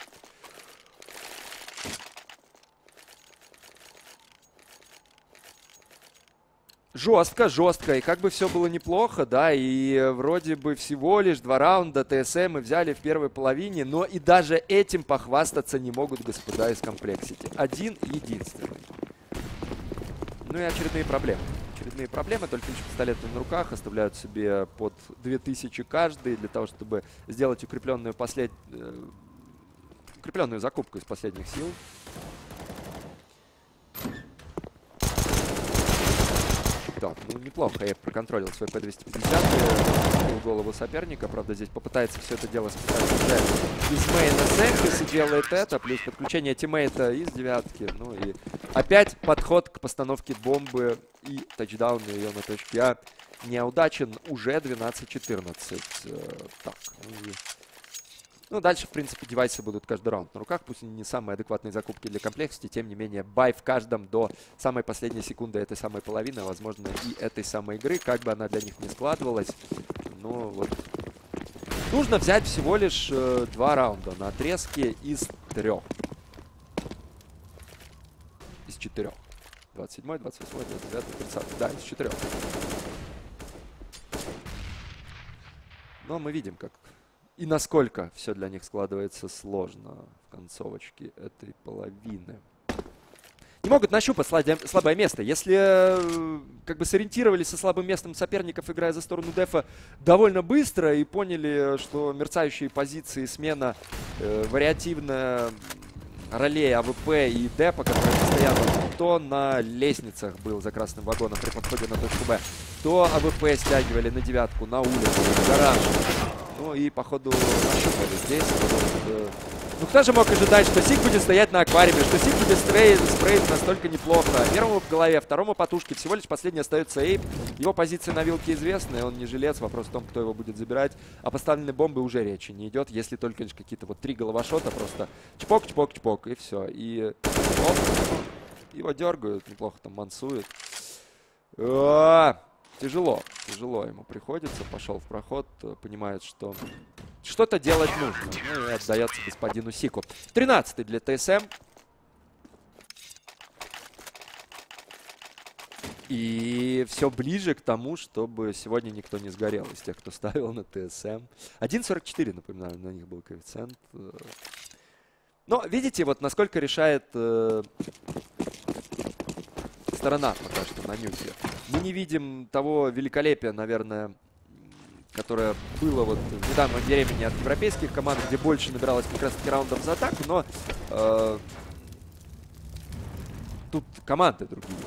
Жестко, жестко. И как бы все было неплохо, да, и вроде бы всего лишь два раунда ТСМ мы взяли в первой половине, но и даже этим похвастаться не могут господа из Complexity. Один единственный. Ну и очередные проблемы. Очередные проблемы, только лишь пистолеты на руках, оставляют себе под две тысячи каждый для того, чтобы сделать укрепленную, послед... укрепленную закупку из последних сил. Так, ну неплохо я проконтролил свой П двести пятьдесят, в голову соперника. Правда, здесь попытается все это дело списать уже из мейна Сэмпис и делает это. Плюс подключение тиммейта из девятки. Ну и опять подход к постановке бомбы и тачдаун ее на точке А неудачен. Уже двенадцать четырнадцать. Так, ну и... Ну, дальше, в принципе, девайсы будут каждый раунд на руках. Пусть не самые адекватные закупки для Complexity, тем не менее, бай в каждом до самой последней секунды этой самой половины, возможно, и этой самой игры, как бы она для них не складывалась. Ну, вот. Нужно взять всего лишь э, два раунда на отрезке из трех. Из четырех. двадцать седьмой, двадцать восьмой, двадцать девятый, тридцатый. Да, из четырех. Но мы видим, как... И насколько все для них складывается сложно в концовочке этой половины. Не могут нащупать слабое место. Если как бы сориентировались со слабым местом соперников, играя за сторону дефа довольно быстро, и поняли, что мерцающие позиции, смена э, вариативная ролей АВП и депа, который постоянно то на лестницах был за красным вагоном при подходе на точку Б, то АВП стягивали на девятку, на улицу, в гараж. Ну и, походу, нащупали здесь. Вот, ну, кто же мог ожидать, что Сик будет стоять на аквариуме, что Сик будет спреить, спреить настолько неплохо. Первому в голове, второму по тушке. Всего лишь последний остается Эйп. Его позиция на вилке известная, он не жилец. Вопрос в том, кто его будет забирать. О поставленной бомбы уже речи не идет, если только лишь какие-то вот три головошота. Просто чпок, чпок, чпок, и все. И оп, его дергают, неплохо там мансуют. А-а-а! Тяжело, тяжело ему приходится. Пошел в проход, понимает, что что-то делать нужно. Ну и отдается господину Сику. тринадцатый для ТСМ. И все ближе к тому, чтобы сегодня никто не сгорел из тех, кто ставил на ТСМ. один сорок четыре, напоминаю, на них был коэффициент. Но видите, вот насколько решает э, сторона пока что на нюке. Мы не видим того великолепия, наверное, которое было вот в недавнем времени от европейских команд, где больше набиралось как раз-таки раундов за атаку, но э, тут команды другие.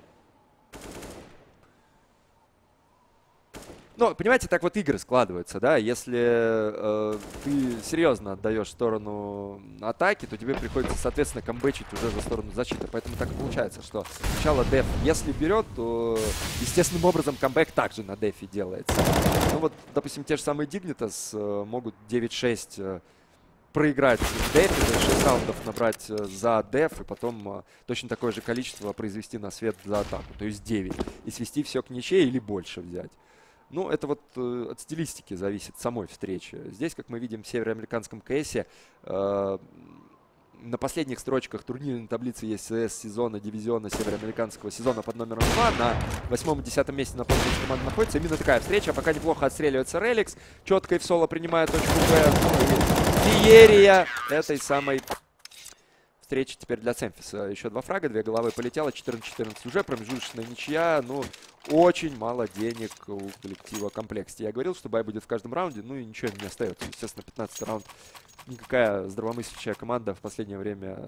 Ну, понимаете, так вот игры складываются, да, если э, ты серьезно отдаешь сторону атаки, то тебе приходится, соответственно, камбэчить уже за сторону защиты. Поэтому так и получается, что сначала деф, если берет, то естественным образом камбэк также на дефе делается. Ну вот, допустим, те же самые Dignitas э, могут девять шесть э, проиграть в дефе, шесть раундов набрать э, за деф, и потом э, точно такое же количество произвести на свет за атаку, то есть девять, и свести все к ничьей или больше взять. Ну, это вот э, от стилистики зависит самой встречи. Здесь, как мы видим в североамериканском КСе, э, на последних строчках турнирной таблицы есть СС сезона, дивизиона североамериканского сезона под номером два. На восьмом и десятом месте на полном команда находится. Именно такая встреча. Пока неплохо отстреливается Реликс. Четко и в соло принимает точку Б. Феерия этой самой встречи теперь для Цемфиса. Еще два фрага, две головы полетело. четырнадцать четырнадцать уже. Промежуточная ничья. Ну, очень мало денег у коллектива Complexity. Я говорил, что бай будет в каждом раунде. Ну и ничего не остается. Естественно, пятнадцатый раунд. Никакая здравомыслящая команда в последнее время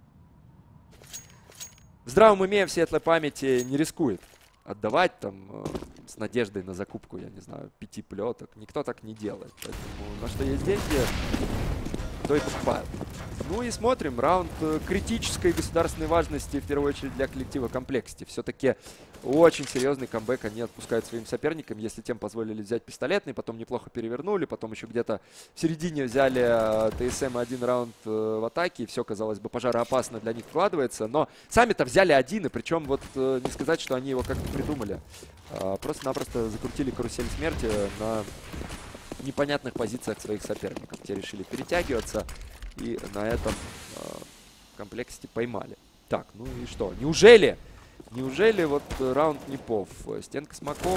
в здравом уме, в светлой памяти не рискует отдавать там э, с надеждой на закупку, я не знаю, пяти плеток. Никто так не делает. Поэтому на что есть деньги, то и покупают. Ну и смотрим. Раунд критической государственной важности, в первую очередь для коллектива Complexity. Все-таки очень серьезный камбэк они отпускают своим соперникам. Если тем позволили взять пистолетный, потом неплохо перевернули, потом еще где-то в середине взяли ТСМ один раунд в атаке. И все, казалось бы, пожароопасно для них вкладывается. Но сами-то взяли один, и причем вот не сказать, что они его как-то придумали. Просто-напросто закрутили карусель смерти на непонятных позициях своих соперников. Те решили перетягиваться. И на этом э, Complexity поймали. Так, ну и что? Неужели? Неужели вот раунд непов? Стенка смоков,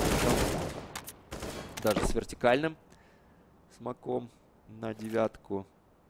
даже с вертикальным смоком на девятку.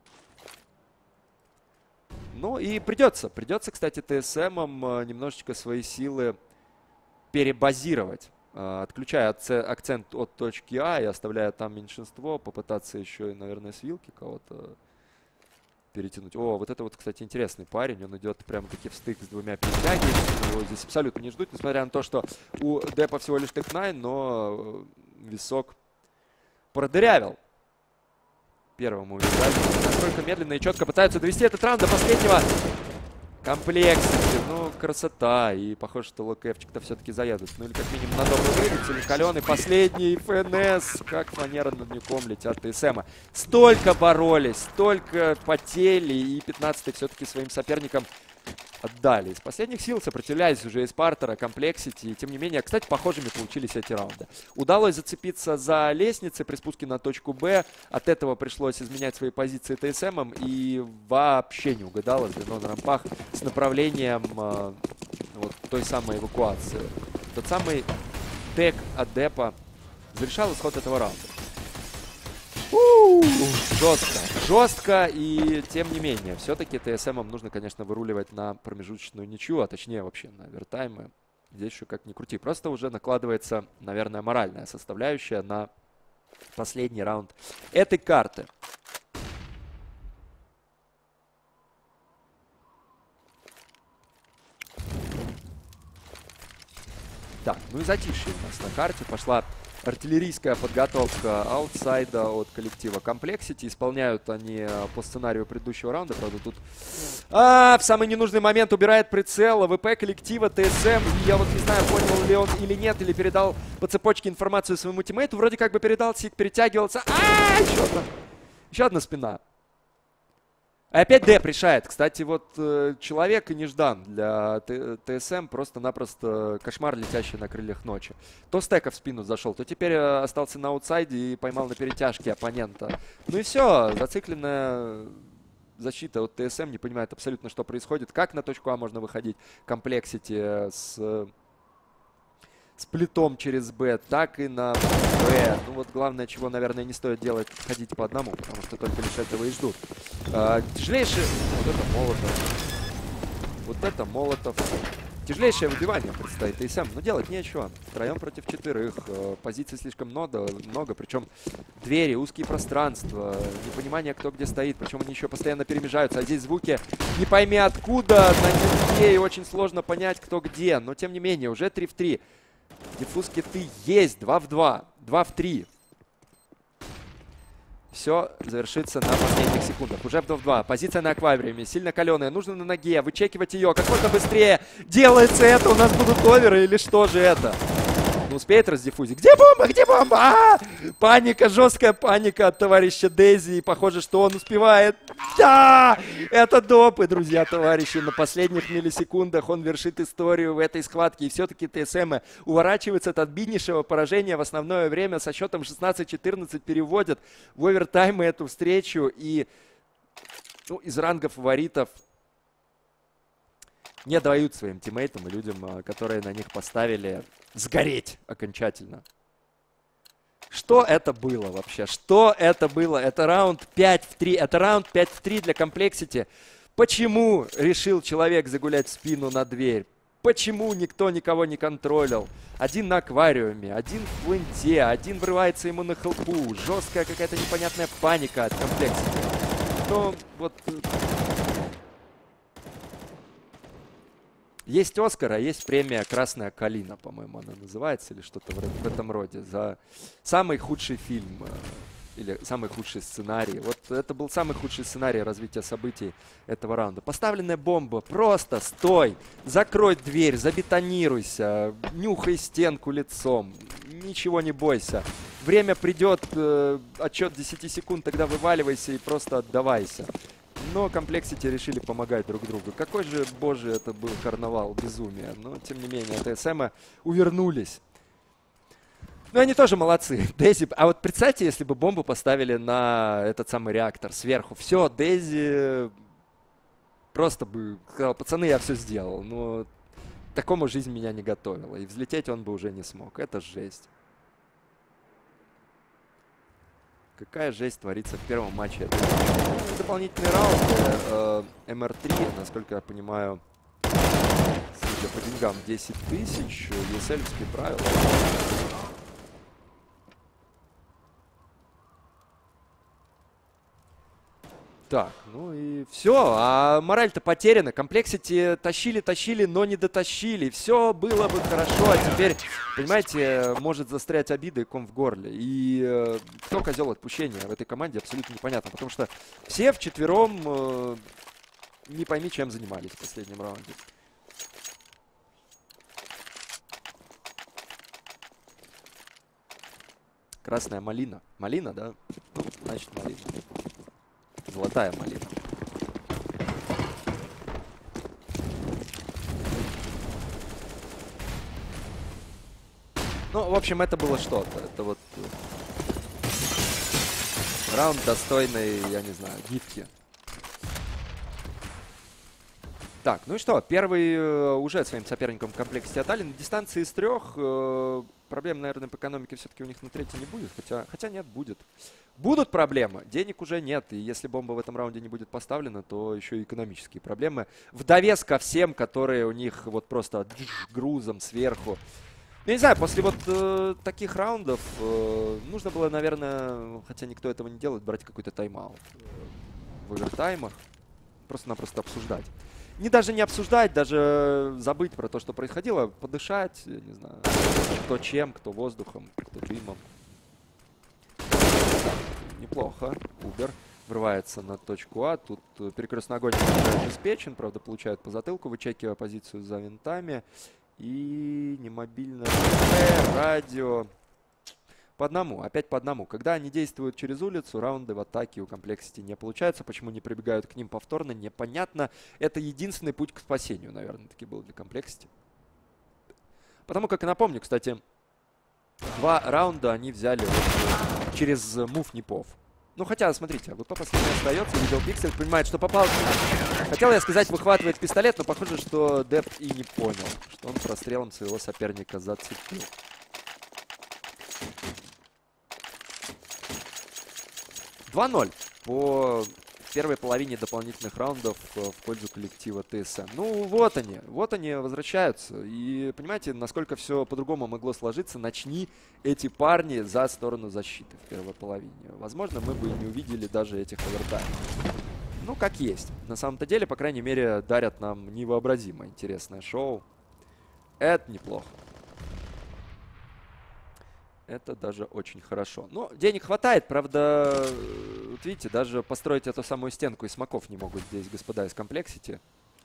Ну и придется, придется, кстати, ТСМам немножечко свои силы перебазировать. Отключая акцент от точки А и оставляя там меньшинство, попытаться еще и, наверное, с вилки кого-то перетянуть. О, вот это вот, кстати, интересный парень. Он идет прямо таки в стык с двумя перетягиваниями. Его здесь абсолютно не ждут, несмотря на то, что у Депа всего лишь тэк девять, но висок продырявил первому визуальному. Насколько медленно и четко пытаются довести этот раунд до последнего. Комплексити, ну, красота. И похоже, что ЛКФчик-то все-таки заедут. Ну, или как минимум на добрый выиграть. Каленый последний ФНС. Как фанера над нюком летят ТСМа. Столько боролись, столько потели. И пятнадцатый все-таки своим соперникам отдали. Из последних сил сопротивлялись уже из партера, комплексити. И тем не менее, кстати, похожими получились эти раунды. Удалось зацепиться за лестницы при спуске на точку Б. От этого пришлось изменять свои позиции ТСМом. И вообще не угадало звено на рампах с направлением э, вот той самой эвакуации. Тот самый тег от Депа зарешал исход этого раунда. Жестко, жестко, и тем не менее, все-таки ТСМам нужно, конечно, выруливать на промежуточную ничью, а точнее вообще на овертаймы. Здесь еще как ни крути. Просто уже накладывается, наверное, моральная составляющая на последний раунд этой карты. Так, ну и затишье у нас на карте. Пошла артиллерийская подготовка аутсайда от коллектива Комплексити. Исполняют они по сценарию предыдущего раунда. Правда, тут а, в самый ненужный момент убирает прицел ВП коллектива ТСМ. Я вот не знаю, понял ли он или нет, или передал по цепочке информацию своему тиммейту. Вроде как бы передал, Сик перетягивался. А, еще одна, еще одна спина. И опять Деп решает. Кстати, вот э, человек и неждан для ТСМ. Просто-напросто кошмар, летящий на крыльях ночи. То стека в спину зашел, то теперь э, остался на аутсайде и поймал на перетяжке оппонента. Ну и все. Зацикленная защита от ТСМ. Не понимает абсолютно, что происходит. Как на точку А можно выходить Комплексити с... сплитом через Б, так и на Б. Ну вот главное, чего, наверное, не стоит делать, ходить по одному, потому что только лишь этого и ждут. А, тяжелейший... Вот это Молотов. Вот это Молотов. Тяжелейшее выбивание предстоит ТСМ, но делать нечего. Втроем против четверых. Позиций слишком много, много, причем двери, узкие пространства, непонимание, кто где стоит. Причем они еще постоянно перемежаются. А здесь звуки не пойми откуда, на нигде, и очень сложно понять, кто где. Но тем не менее, уже три в три. Диффуз киты есть. два в два. два в три. Все завершится на последних секундах. Уже в два. Позиция на аквариуме. Сильно каленая. Нужно на ноге. Вычекивать ее как можно быстрее. Делается это. У нас будут оверы или что же это? Не успеет раздиффузить. Где бомба? Где бомба? А! Паника. Жесткая паника от товарища Дейзи. И похоже, что он успевает. Да! Это допы, друзья, товарищи. На последних миллисекундах он вершит историю в этой схватке. И все-таки ТСМ уворачивается от отбитнейшего поражения в основное время. Со счетом шестнадцать четырнадцать переводят в овертаймы эту встречу. И ну, из ранга фаворитов не дают своим тиммейтам и людям, которые на них поставили, сгореть окончательно. Что это было вообще? Что это было? Это раунд пять в три. Это раунд пять в три для Комплексити. Почему решил человек загулять в спину на дверь? Почему никто никого не контролил? Один на аквариуме, один в пленте, один врывается ему на хелпу. Жесткая какая-то непонятная паника от Комплексити. Ну, вот... Есть Оскар, а есть премия «Красная калина», по-моему, она называется, или что-то в, в этом роде, за самый худший фильм или самый худший сценарий. Вот это был самый худший сценарий развития событий этого раунда. Поставленная бомба, просто стой, закрой дверь, забетонируйся, нюхай стенку лицом, ничего не бойся. Время придет, э, отчет десять секунд, тогда вываливайся и просто отдавайся. Но Комплексити решили помогать друг другу. Какой же, боже, это был карнавал, безумие. Но, тем не менее, ТСМ увернулись. Ну, они тоже молодцы. Дейзи... А вот представьте, если бы бомбу поставили на этот самый реактор сверху. Все, Дейзи просто бы сказал, пацаны, я все сделал. Но такому жизнь меня не готовила. И взлететь он бы уже не смог. Это жесть. Какая жесть творится в первом матче. Дополнительный раунд. Э, эм эр три, насколько я понимаю, судя по деньгам, десять тысяч. ЕСЛевские правила. Так, ну и все. А мораль-то потеряна. Комплексити тащили, тащили, но не дотащили. Все было бы хорошо. А теперь, понимаете, может застрять обида и ком в горле. И э, кто козел отпущения в этой команде, абсолютно непонятно. Потому что все вчетвером э, не пойми, чем занимались в последнем раунде. Красная малина. Малина, да? Ну, значит, малина. Золотая малина. Ну, в общем, это было что-то. Это вот раунд достойный, я не знаю, гифки. Так, ну и что? Первый э, уже своим соперником в комплекте отдали. На дистанции из трех. Э, проблем, наверное, по экономике все-таки у них на третьей не будет. Хотя, хотя нет, будет. Будут проблемы. Денег уже нет. И если бомба в этом раунде не будет поставлена, то еще и экономические проблемы. В довес ко всем, которые у них вот просто грузом сверху. Я не знаю, после вот э, таких раундов э, нужно было, наверное, хотя никто этого не делает, брать какой-то тайм-аут в овертаймах. Просто-напросто обсуждать. Не даже не обсуждать, даже забыть про то, что происходило. Подышать, я не знаю, кто чем, кто воздухом, кто дымом. Неплохо. Убер врывается на точку А. Тут перекрестный огонь обеспечен. Правда, получают по затылку, вычекивая позицию за винтами. И немобильное радио. По одному, опять по одному. Когда они действуют через улицу, раунды в атаке у комплексити не получаются. Почему не прибегают к ним повторно, непонятно. Это единственный путь к спасению, наверное, таки был для комплексити. Потому как, и напомню, кстати, два раунда они взяли вот через мув Непов. Ну, хотя, смотрите, ВП последний остается, видел пиксель, понимает, что попал. Хотел я сказать, выхватывает пистолет, но похоже, что Деп и не понял, что он прострелом своего соперника зацепил. два ноль по первой половине дополнительных раундов в пользу коллектива ТСМ. Ну, вот они. Вот они возвращаются. И понимаете, насколько все по-другому могло сложиться, начни эти парни за сторону защиты в первой половине. Возможно, мы бы и не увидели даже этих овертаймов. Ну, как есть. На самом-то деле, по крайней мере, дарят нам невообразимо интересное шоу. Это неплохо. Это даже очень хорошо. Ну, денег хватает, правда, вот видите, даже построить эту самую стенку из смоков не могут здесь господа из комплексити.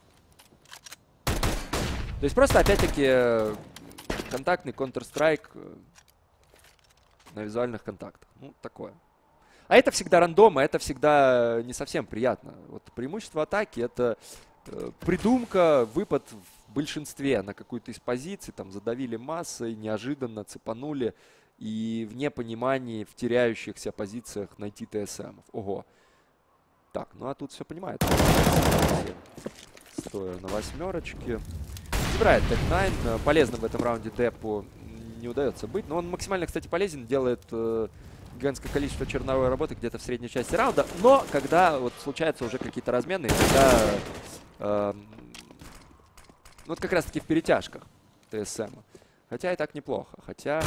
То есть просто, опять-таки, контактный Counter-Strike на визуальных контактах. Ну, такое. А это всегда рандом, а это всегда не совсем приятно. Вот преимущество атаки — это э, придумка, выпад в большинстве на какую-то из позиций, там задавили массой, неожиданно цепанули. И в непонимании, в теряющихся позициях найти ТСМов. Ого. Так, ну а тут все понимает. Стоя на восьмерочке. Забирает Тек Найн. Полезно в этом раунде Депу не удается быть. Но он максимально, кстати, полезен. Делает э, гигантское количество черновой работы где-то в средней части раунда. Но когда вот случаются уже какие-то размены, когда... Э, ну вот как раз-таки в перетяжках ТСМ. Хотя и так неплохо. Хотя...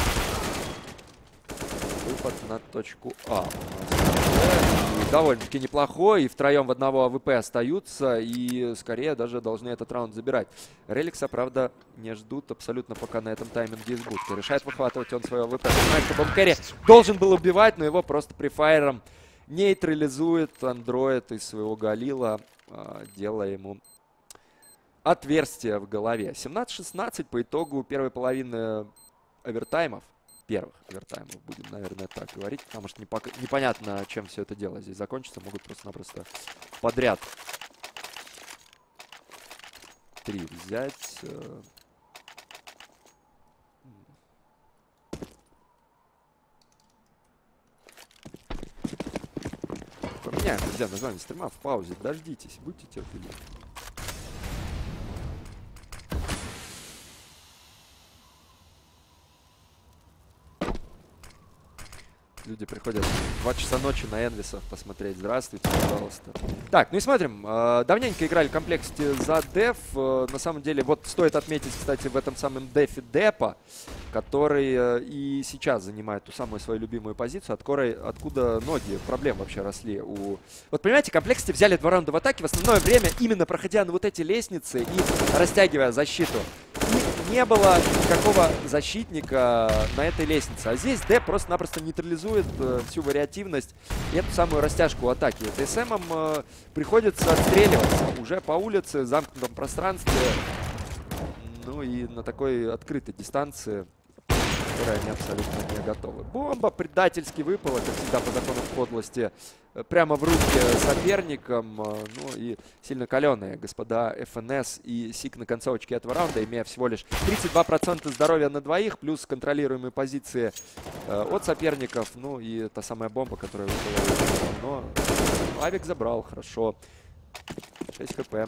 Выпад на точку А. Довольно-таки неплохой. И втроем в одного АВП остаются. И скорее даже должны этот раунд забирать. Реликса, правда, не ждут абсолютно, пока на этом тайминге из будки. Решает выхватывать он свое АВП. Понимает, что Бомбкерри должен был убивать, но его просто префайром нейтрализует андроид из своего Галила, делая ему отверстие в голове. семнадцать шестнадцать по итогу первой половины овертаймов. Первых овертаймов, будем, наверное, так говорить, потому что непонятно, чем все это дело здесь закончится. Могут просто-напросто подряд три взять. Поменяем, друзья, название стрима в паузе. Дождитесь, будьте терпеливы. люди приходят в два часа ночи на Энвисов посмотреть. Здравствуйте, пожалуйста. Так, ну и смотрим. Э, давненько играли в комплекте за Деф. Э, на самом деле, вот стоит отметить, кстати, в этом самом Дефе Депа, который э, и сейчас занимает ту самую свою любимую позицию, от которой, откуда ноги проблем вообще росли. У... Вот понимаете, в комплекте взяли два раунда в атаке в основное время, именно проходя на вот эти лестницы и растягивая защиту. И не было никакого защитника на этой лестнице. А здесь Деп просто-напросто нейтрализует э, всю вариативность и эту самую растяжку атаки. ТСМом э, приходится отстреливаться уже по улице, в замкнутом пространстве. Ну и на такой открытой дистанции, которой они абсолютно не готовы. Бомба предательски выпала, как всегда, по законам подлости, прямо в руки соперникам. Ну и сильно каленые господа эф эн эс и Сик на концовочке этого раунда, имея всего лишь тридцать два процента здоровья на двоих, плюс контролируемые позиции э, от соперников. Ну и та самая бомба, которая выпала. Но Авик забрал, хорошо. шесть хп.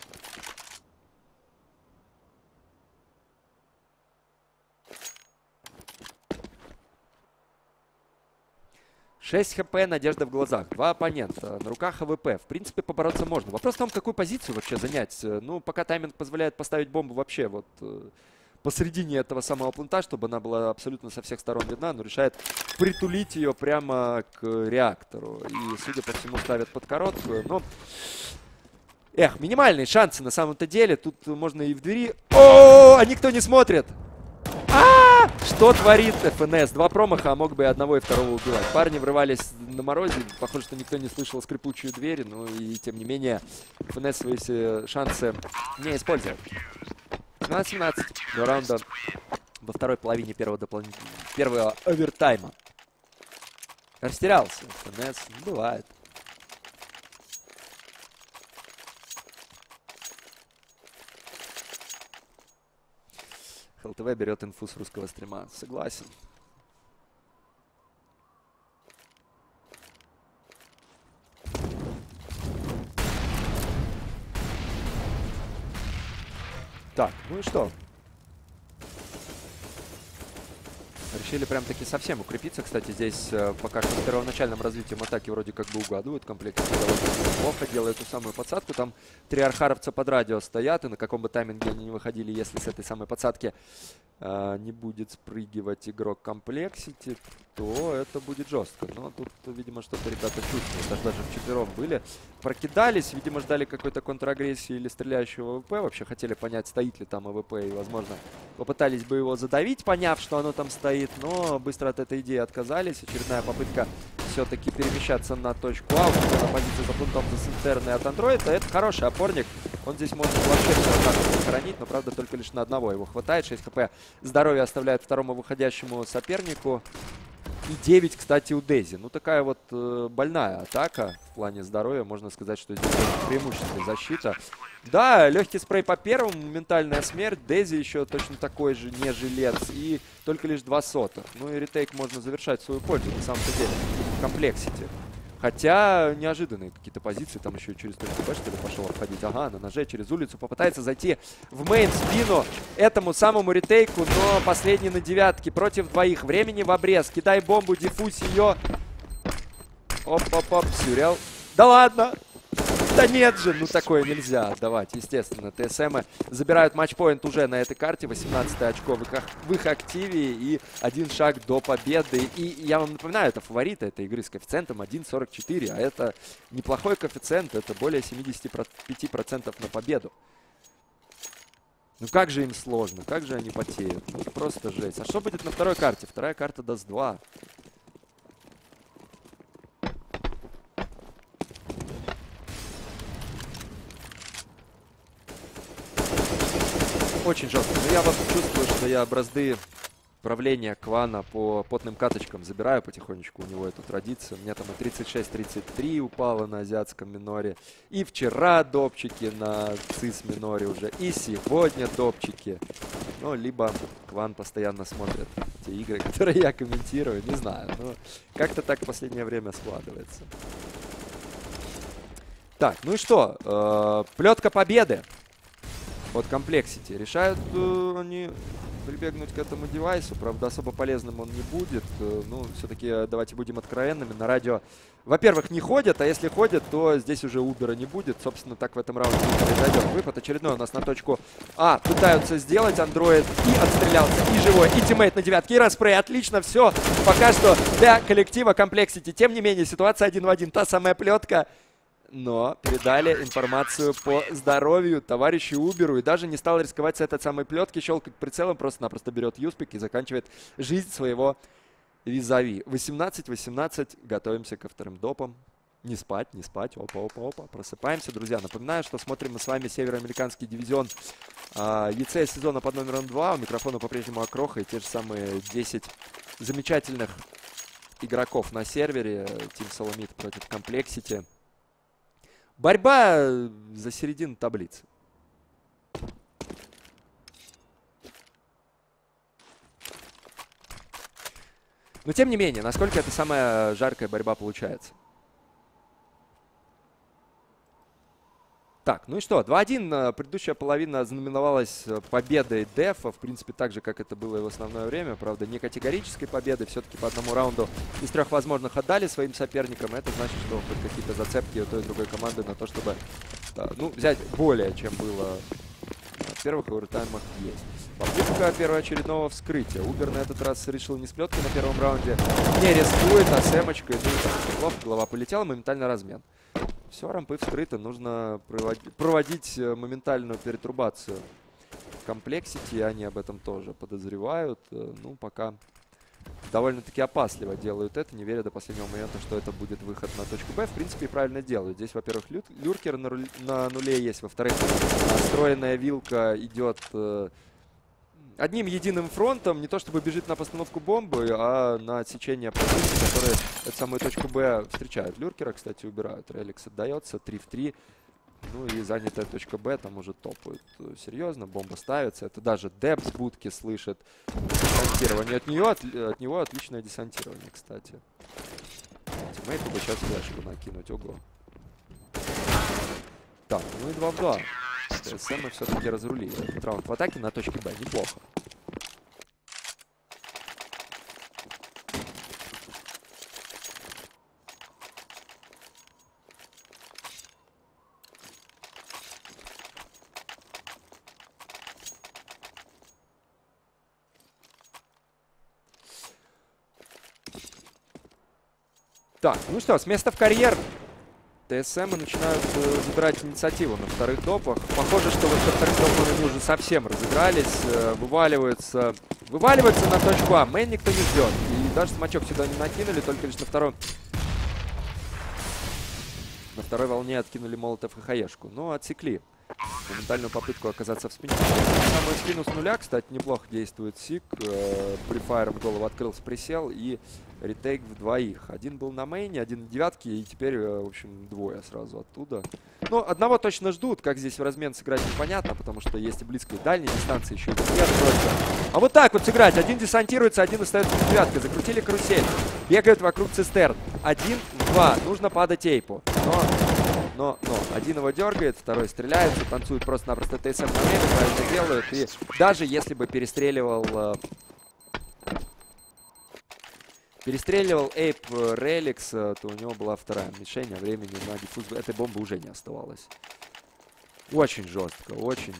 шесть хп, надежда в глазах. Два оппонента. На руках а вэ пэ. В принципе, побороться можно. Вопрос в том, какую позицию вообще занять. Ну, пока тайминг позволяет поставить бомбу вообще вот посредине этого самого планта, чтобы она была абсолютно со всех сторон видна, но решает притулить ее прямо к реактору. И, судя по всему, ставят под короткую. Но, эх, минимальные шансы на самом-то деле. Тут можно и в двери... О, а никто не смотрит! А, что творит эф эн эс? Два промаха, а мог бы и одного, и второго убивать. Парни врывались на морозе. Похоже, что никто не слышал скрипучую дверь. Ну и тем не менее, эф эн эс свои все шансы не использует. семнадцать семнадцать. Два раунда во второй половине первого, дополнительного, первого овертайма. Растерялся эф эн эс. Бывает. эл тэ вэ берет инфу с русского стрима. Согласен. Так, ну и что? Решили прям таки совсем укрепиться. Кстати, здесь э, пока что с первоначальным развитием атаки вроде как бы угадывают. Комплект плохо делает ту самую подсадку. Там три архаровца под радио стоят. И на каком бы тайминге они не выходили, если с этой самой подсадки э, не будет спрыгивать игрок комплексити, то это будет жестко. Но тут, видимо, что-то ребята чувствуют. Даже, даже вчетвером были. Прокидались, видимо, ждали какой-то контрагрессии или стреляющего а вэ пэ. Вообще хотели понять, стоит ли там а вэ пэ. И, возможно, попытались бы его задавить, поняв, что оно там стоит. Но быстро от этой идеи отказались. Очередная попытка все-таки перемещаться на точку А. На позицию за пунктом за Синтерной от андроида. Это хороший опорник. Он здесь может вообще все атаку сохранить, но, правда, только лишь на одного его хватает. шесть хп здоровья оставляет второму выходящему сопернику. И девять, кстати, у Дези. Ну, такая вот э, больная атака в плане здоровья. Можно сказать, что здесь преимущественная защита. Да, легкий спрей по первому, моментальная смерть. Дези еще точно такой же, не жилец. И только лишь два сотых. Ну и ретейк можно завершать в свою пользу, на самом-то деле, в комплексити. Хотя неожиданные какие-то позиции. Там еще через точку Б, что ли, пошел обходить. Ага, на ноже через улицу попытается зайти в мейн спину этому самому ретейку. Но последний на девятке против двоих. Времени в обрез. Кидай бомбу, диффуз ее. Оп-оп-оп, сюрел. Да ладно! Да нет же, ну такое нельзя отдавать. Естественно, ТСМы забирают матчпоинт уже на этой карте. восемнадцатое очко в их, в их активе и один шаг до победы. И я вам напоминаю, это фавориты этой игры с коэффициентом один сорок четыре. А это неплохой коэффициент, это более семидесяти пяти процентов на победу. Ну как же им сложно, как же они потеют. Ну, просто жесть. А что будет на второй карте? Вторая карта даст два. Очень жестко. Но я вот чувствую, что я бразды правления Квана по потным каточкам забираю потихонечку. У него эту традицию. У меня там и тридцать шесть тридцать три упало на азиатском миноре. И вчера допчики на цис миноре уже. И сегодня допчики. Ну, либо Кван постоянно смотрит те игры, которые я комментирую. Не знаю. Но как-то так в последнее время складывается. Так, ну и что? Э-э, плетка победы от комплексити. Решают э, они прибегнуть к этому девайсу. Правда, особо полезным он не будет. Ну, все-таки давайте будем откровенными. На радио, во-первых, не ходят, а если ходят, то здесь уже Убера не будет. Собственно, так в этом раунде и произойдет. Выпад очередной у нас на точку А. Пытаются сделать. Андроид и отстрелялся, и живой, и тиммейт на девятке, и распрей. Отлично, все. Пока что для коллектива Complexity. Тем не менее, ситуация один в один. Та самая плетка. Но передали информацию по здоровью товарищу Уберу. И даже не стал рисковать с этой самой плетки. Щелкать прицелом, просто-напросто берет юспик и заканчивает жизнь своего визави. восемнадцать восемнадцать. Готовимся ко вторым допам. Не спать, не спать. Опа, опа, опа. Просыпаемся, друзья. Напоминаю, что смотрим мы с вами североамериканский дивизион э, и си эс сезона под номером два. У микрофона по-прежнему Окроха и те же самые десять замечательных игроков на сервере. Team Solomid против Complexity. Борьба за середину таблицы. Но тем не менее, насколько это самая жаркая борьба получается. Так, ну и что, два один. Предыдущая половина знаменовалась победой Дефа. В принципе, так же, как это было и в основное время. Правда, не категорической победой. Все-таки по одному раунду из трех возможных отдали своим соперникам. Это значит, что хоть какие-то зацепки у той и другой команды на то, чтобы да, ну, взять более, чем было в первых овертаймах, есть. Попытка первоочередного вскрытия. Убер на этот раз решил не с плеткой на первом раунде. Не рискует, а с эмочкой. Ну и так, неплохо, голова полетела, моментально размен. Все, рампы вскрыты, нужно проводить, проводить моментальную перетрубацию в Complexity, они об этом тоже подозревают. Ну, пока довольно-таки опасливо делают это, не веря до последнего момента, что это будет выход на точку Б. В принципе, и правильно делают. Здесь, во-первых, люркер на, на нуле есть, во-вторых, настроенная вилка идет э, одним единым фронтом, не то чтобы бежит на постановку бомбы, а на отсечение позиций, которые эту самую точку Б встречают. Люркера, кстати, убирают. Реликс отдается, три в три. Ну и занятая точка Б там уже топают. Серьезно, бомба ставится. Это даже Деп с будки слышит. Десантирование от нее, от, от него отличное десантирование, кстати. Тиммейту бы сейчас флешку накинуть. Ого. Так, ну и два в два. ТСМ все-таки разрулили этот раунд в атаке на точке Б. Неплохо. Так, ну что, с места в карьер ТСМ начинают э, забирать инициативу на вторых допах. Похоже, что вот со вторых допах они уже совсем разыгрались. Э, вываливаются, вываливаются на точку А. Мейн никто не ждет. И даже смачок сюда не накинули, только лишь на втором... На второй волне откинули молотов и хаешку. Но отсекли моментальную попытку оказаться в спине. Самую спину с нуля, кстати, неплохо действует Сик. Э, Префайром в голову открылся, присел и ретейк в двоих. Один был на мейне, один на девятке, и теперь, э, в общем, двое сразу оттуда. Но одного точно ждут. Как здесь в размен сыграть, непонятно, потому что есть и близкой, и дальней дистанции еще и нет просто. А вот так вот сыграть. Один десантируется, один остается с девяткой. Закрутили карусель. Бегают вокруг цистерн. Один, два. Нужно падать эйпу. Но... Но, но, один его дергает, второй стреляется, танцует просто-напросто ТСМ на время, правильно делают. И даже если бы перестреливал... Э, перестреливал Эйп Реликс, то у него была вторая мишень, а времени на диффуз этой бомбы уже не оставалось. Очень жестко, очень.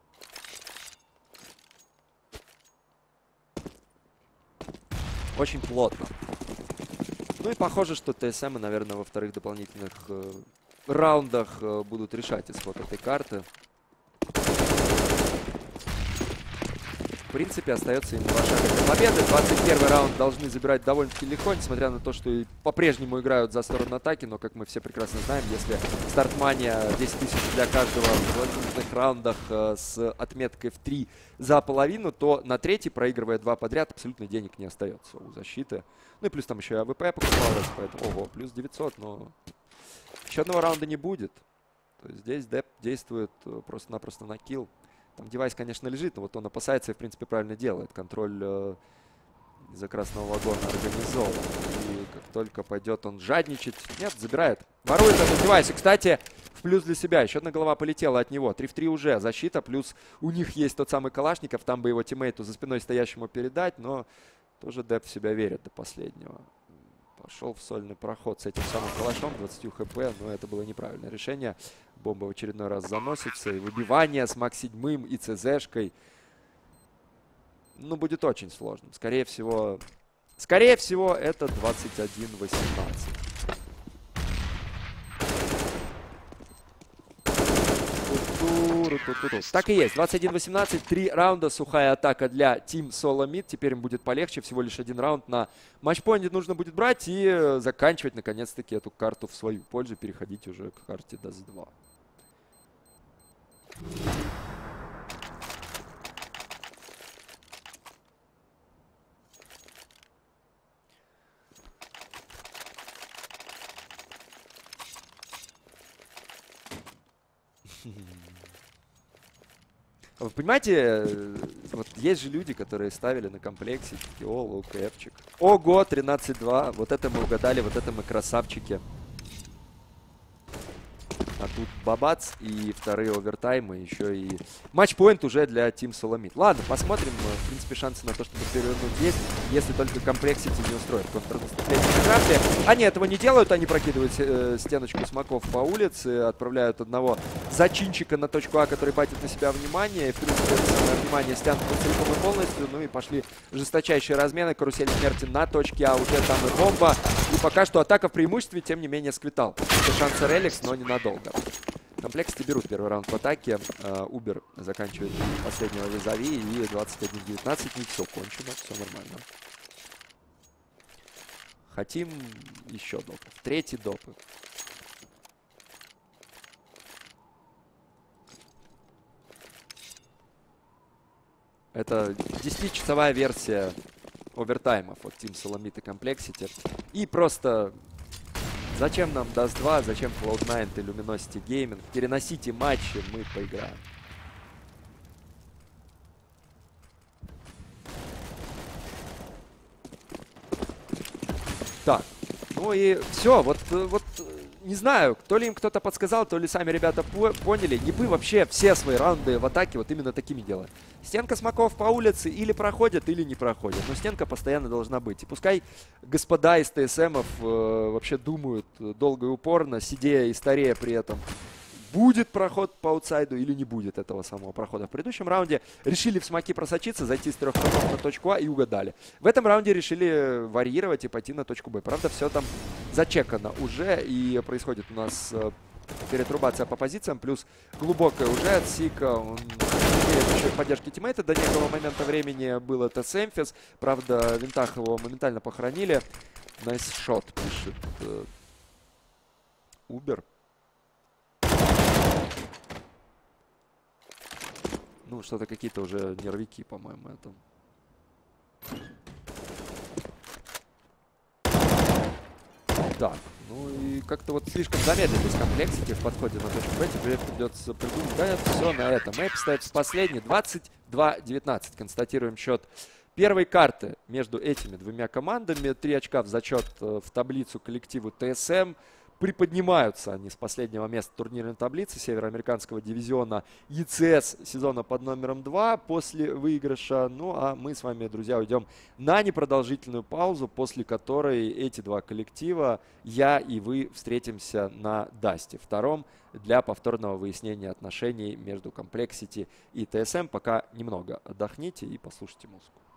Очень плотно. Ну и похоже, что ТСМ, наверное, во вторых дополнительных... Э, раундах э, будут решать исход этой карты. В принципе, остается им два шага до победы. двадцать первый раунд должны забирать довольно-таки легко, несмотря на то, что и по-прежнему играют за сторону атаки. Но, как мы все прекрасно знаем, если стартмания десять тысяч для каждого в дополнительных раундах э, с отметкой в три за половину, то на третий, проигрывая два подряд, абсолютно денег не остается у защиты. Ну и плюс там еще и АВП покупалось, поэтому, ого, плюс девятьсот, но... Еще одного раунда не будет. То есть здесь Деп действует просто-напросто на килл. Там девайс, конечно, лежит, но вот он опасается и, в принципе, правильно делает. Контроль э, из-за красного вагона организован. И как только пойдет он жадничать... Нет, забирает. Ворует этот девайс. И, кстати, в плюс для себя. Еще одна голова полетела от него. три в три уже. Защита. Плюс у них есть тот самый Калашников. Там бы его тиммейту за спиной стоящему передать. Но тоже Деп в себя верит до последнего. Пошел в сольный проход с этим самым калашом. двадцать хп. Но это было неправильное решение. Бомба в очередной раз заносится. И выбивание с Мак седьмым и ЦЗшкой. Ну, будет очень сложным. Скорее всего... Скорее всего, это двадцать один восемнадцать. Так и есть. двадцать один восемнадцать. Три раунда. Сухая атака для Team Solo Mid. Теперь им будет полегче. Всего лишь один раунд на матчпоинте нужно будет брать и заканчивать, наконец-таки, эту карту в свою пользу. Переходить уже к карте даст два. Вы понимаете, вот есть же люди, которые ставили на комплексе, такие, о, лоу-кэпчик. Ого, тринадцать два, вот это мы угадали, вот это мы красавчики. А тут бабац и вторые овертаймы, еще и матчпоинт уже для Team Solo Mid. Ладно, посмотрим. В принципе, шансы на то, чтобы перевернуть есть, если только комплексити не устроит контрнаступление на графе. Они этого не делают, они прокидывают э, стеночку смоков по улице, отправляют одного зачинчика на точку А, который батит на себя внимание. И, в принципе, это самое внимание стянуто целиком и полностью. Ну и пошли жесточайшие размены. Карусель смерти на точке А, уже там и бомба. И пока что атака в преимуществе, тем не менее, сквитал. Это шансы Реликс, но ненадолго. Комплексити берут первый раунд в атаке. Убер заканчивает последнего визави. И двадцать один девятнадцать. Не все кончено. Все нормально. Хотим еще допы. Третий допы. Это десятичасовая версия овертаймов от Team Solo Mid и Complexity. И просто... Зачем нам даст два, зачем клауд найн и Luminosity Gaming? Переносите матчи, мы поиграем. Так, ну и все, вот, вот не знаю, то ли им кто-то подсказал, то ли сами ребята по поняли. Нипы вообще все свои раунды в атаке вот именно такими делают. Стенка смоков по улице или проходит, или не проходит. Но стенка постоянно должна быть. И пускай господа из ТСМов э, вообще думают долго и упорно, сидя и старея при этом, будет проход по аутсайду или не будет этого самого прохода. В предыдущем раунде решили в смоки просочиться, зайти с трех ходов на точку А и угадали. В этом раунде решили варьировать и пойти на точку Б. Правда, все там зачекано уже и происходит у нас э, перетрубация по позициям, плюс глубокая уже от Сика. Он имеет еще поддержки тиммейта. До некого момента времени был это Сэмфис. Правда, в винтах его моментально похоронили. Nice shot, пишет э, Убер. Ну, что-то какие-то уже нервики, по-моему, это. Так, ну и как-то вот слишком замедлились комплексики в подходе на точку Б. Теперь придется придумать. Да, это все на этом. Мэйп ставится последний. двадцать два девятнадцать. Констатируем счет первой карты между этими двумя командами. Три очка в зачет в таблицу коллективу ТСМ. Приподнимаются они с последнего места турнирной таблицы североамериканского дивизиона ЕЦС сезона под номером два после выигрыша. Ну а мы с вами, друзья, уйдем на непродолжительную паузу, после которой эти два коллектива, я и вы, встретимся на Дасте втором для повторного выяснения отношений между Complexity и ТСМ. Пока немного отдохните и послушайте музыку.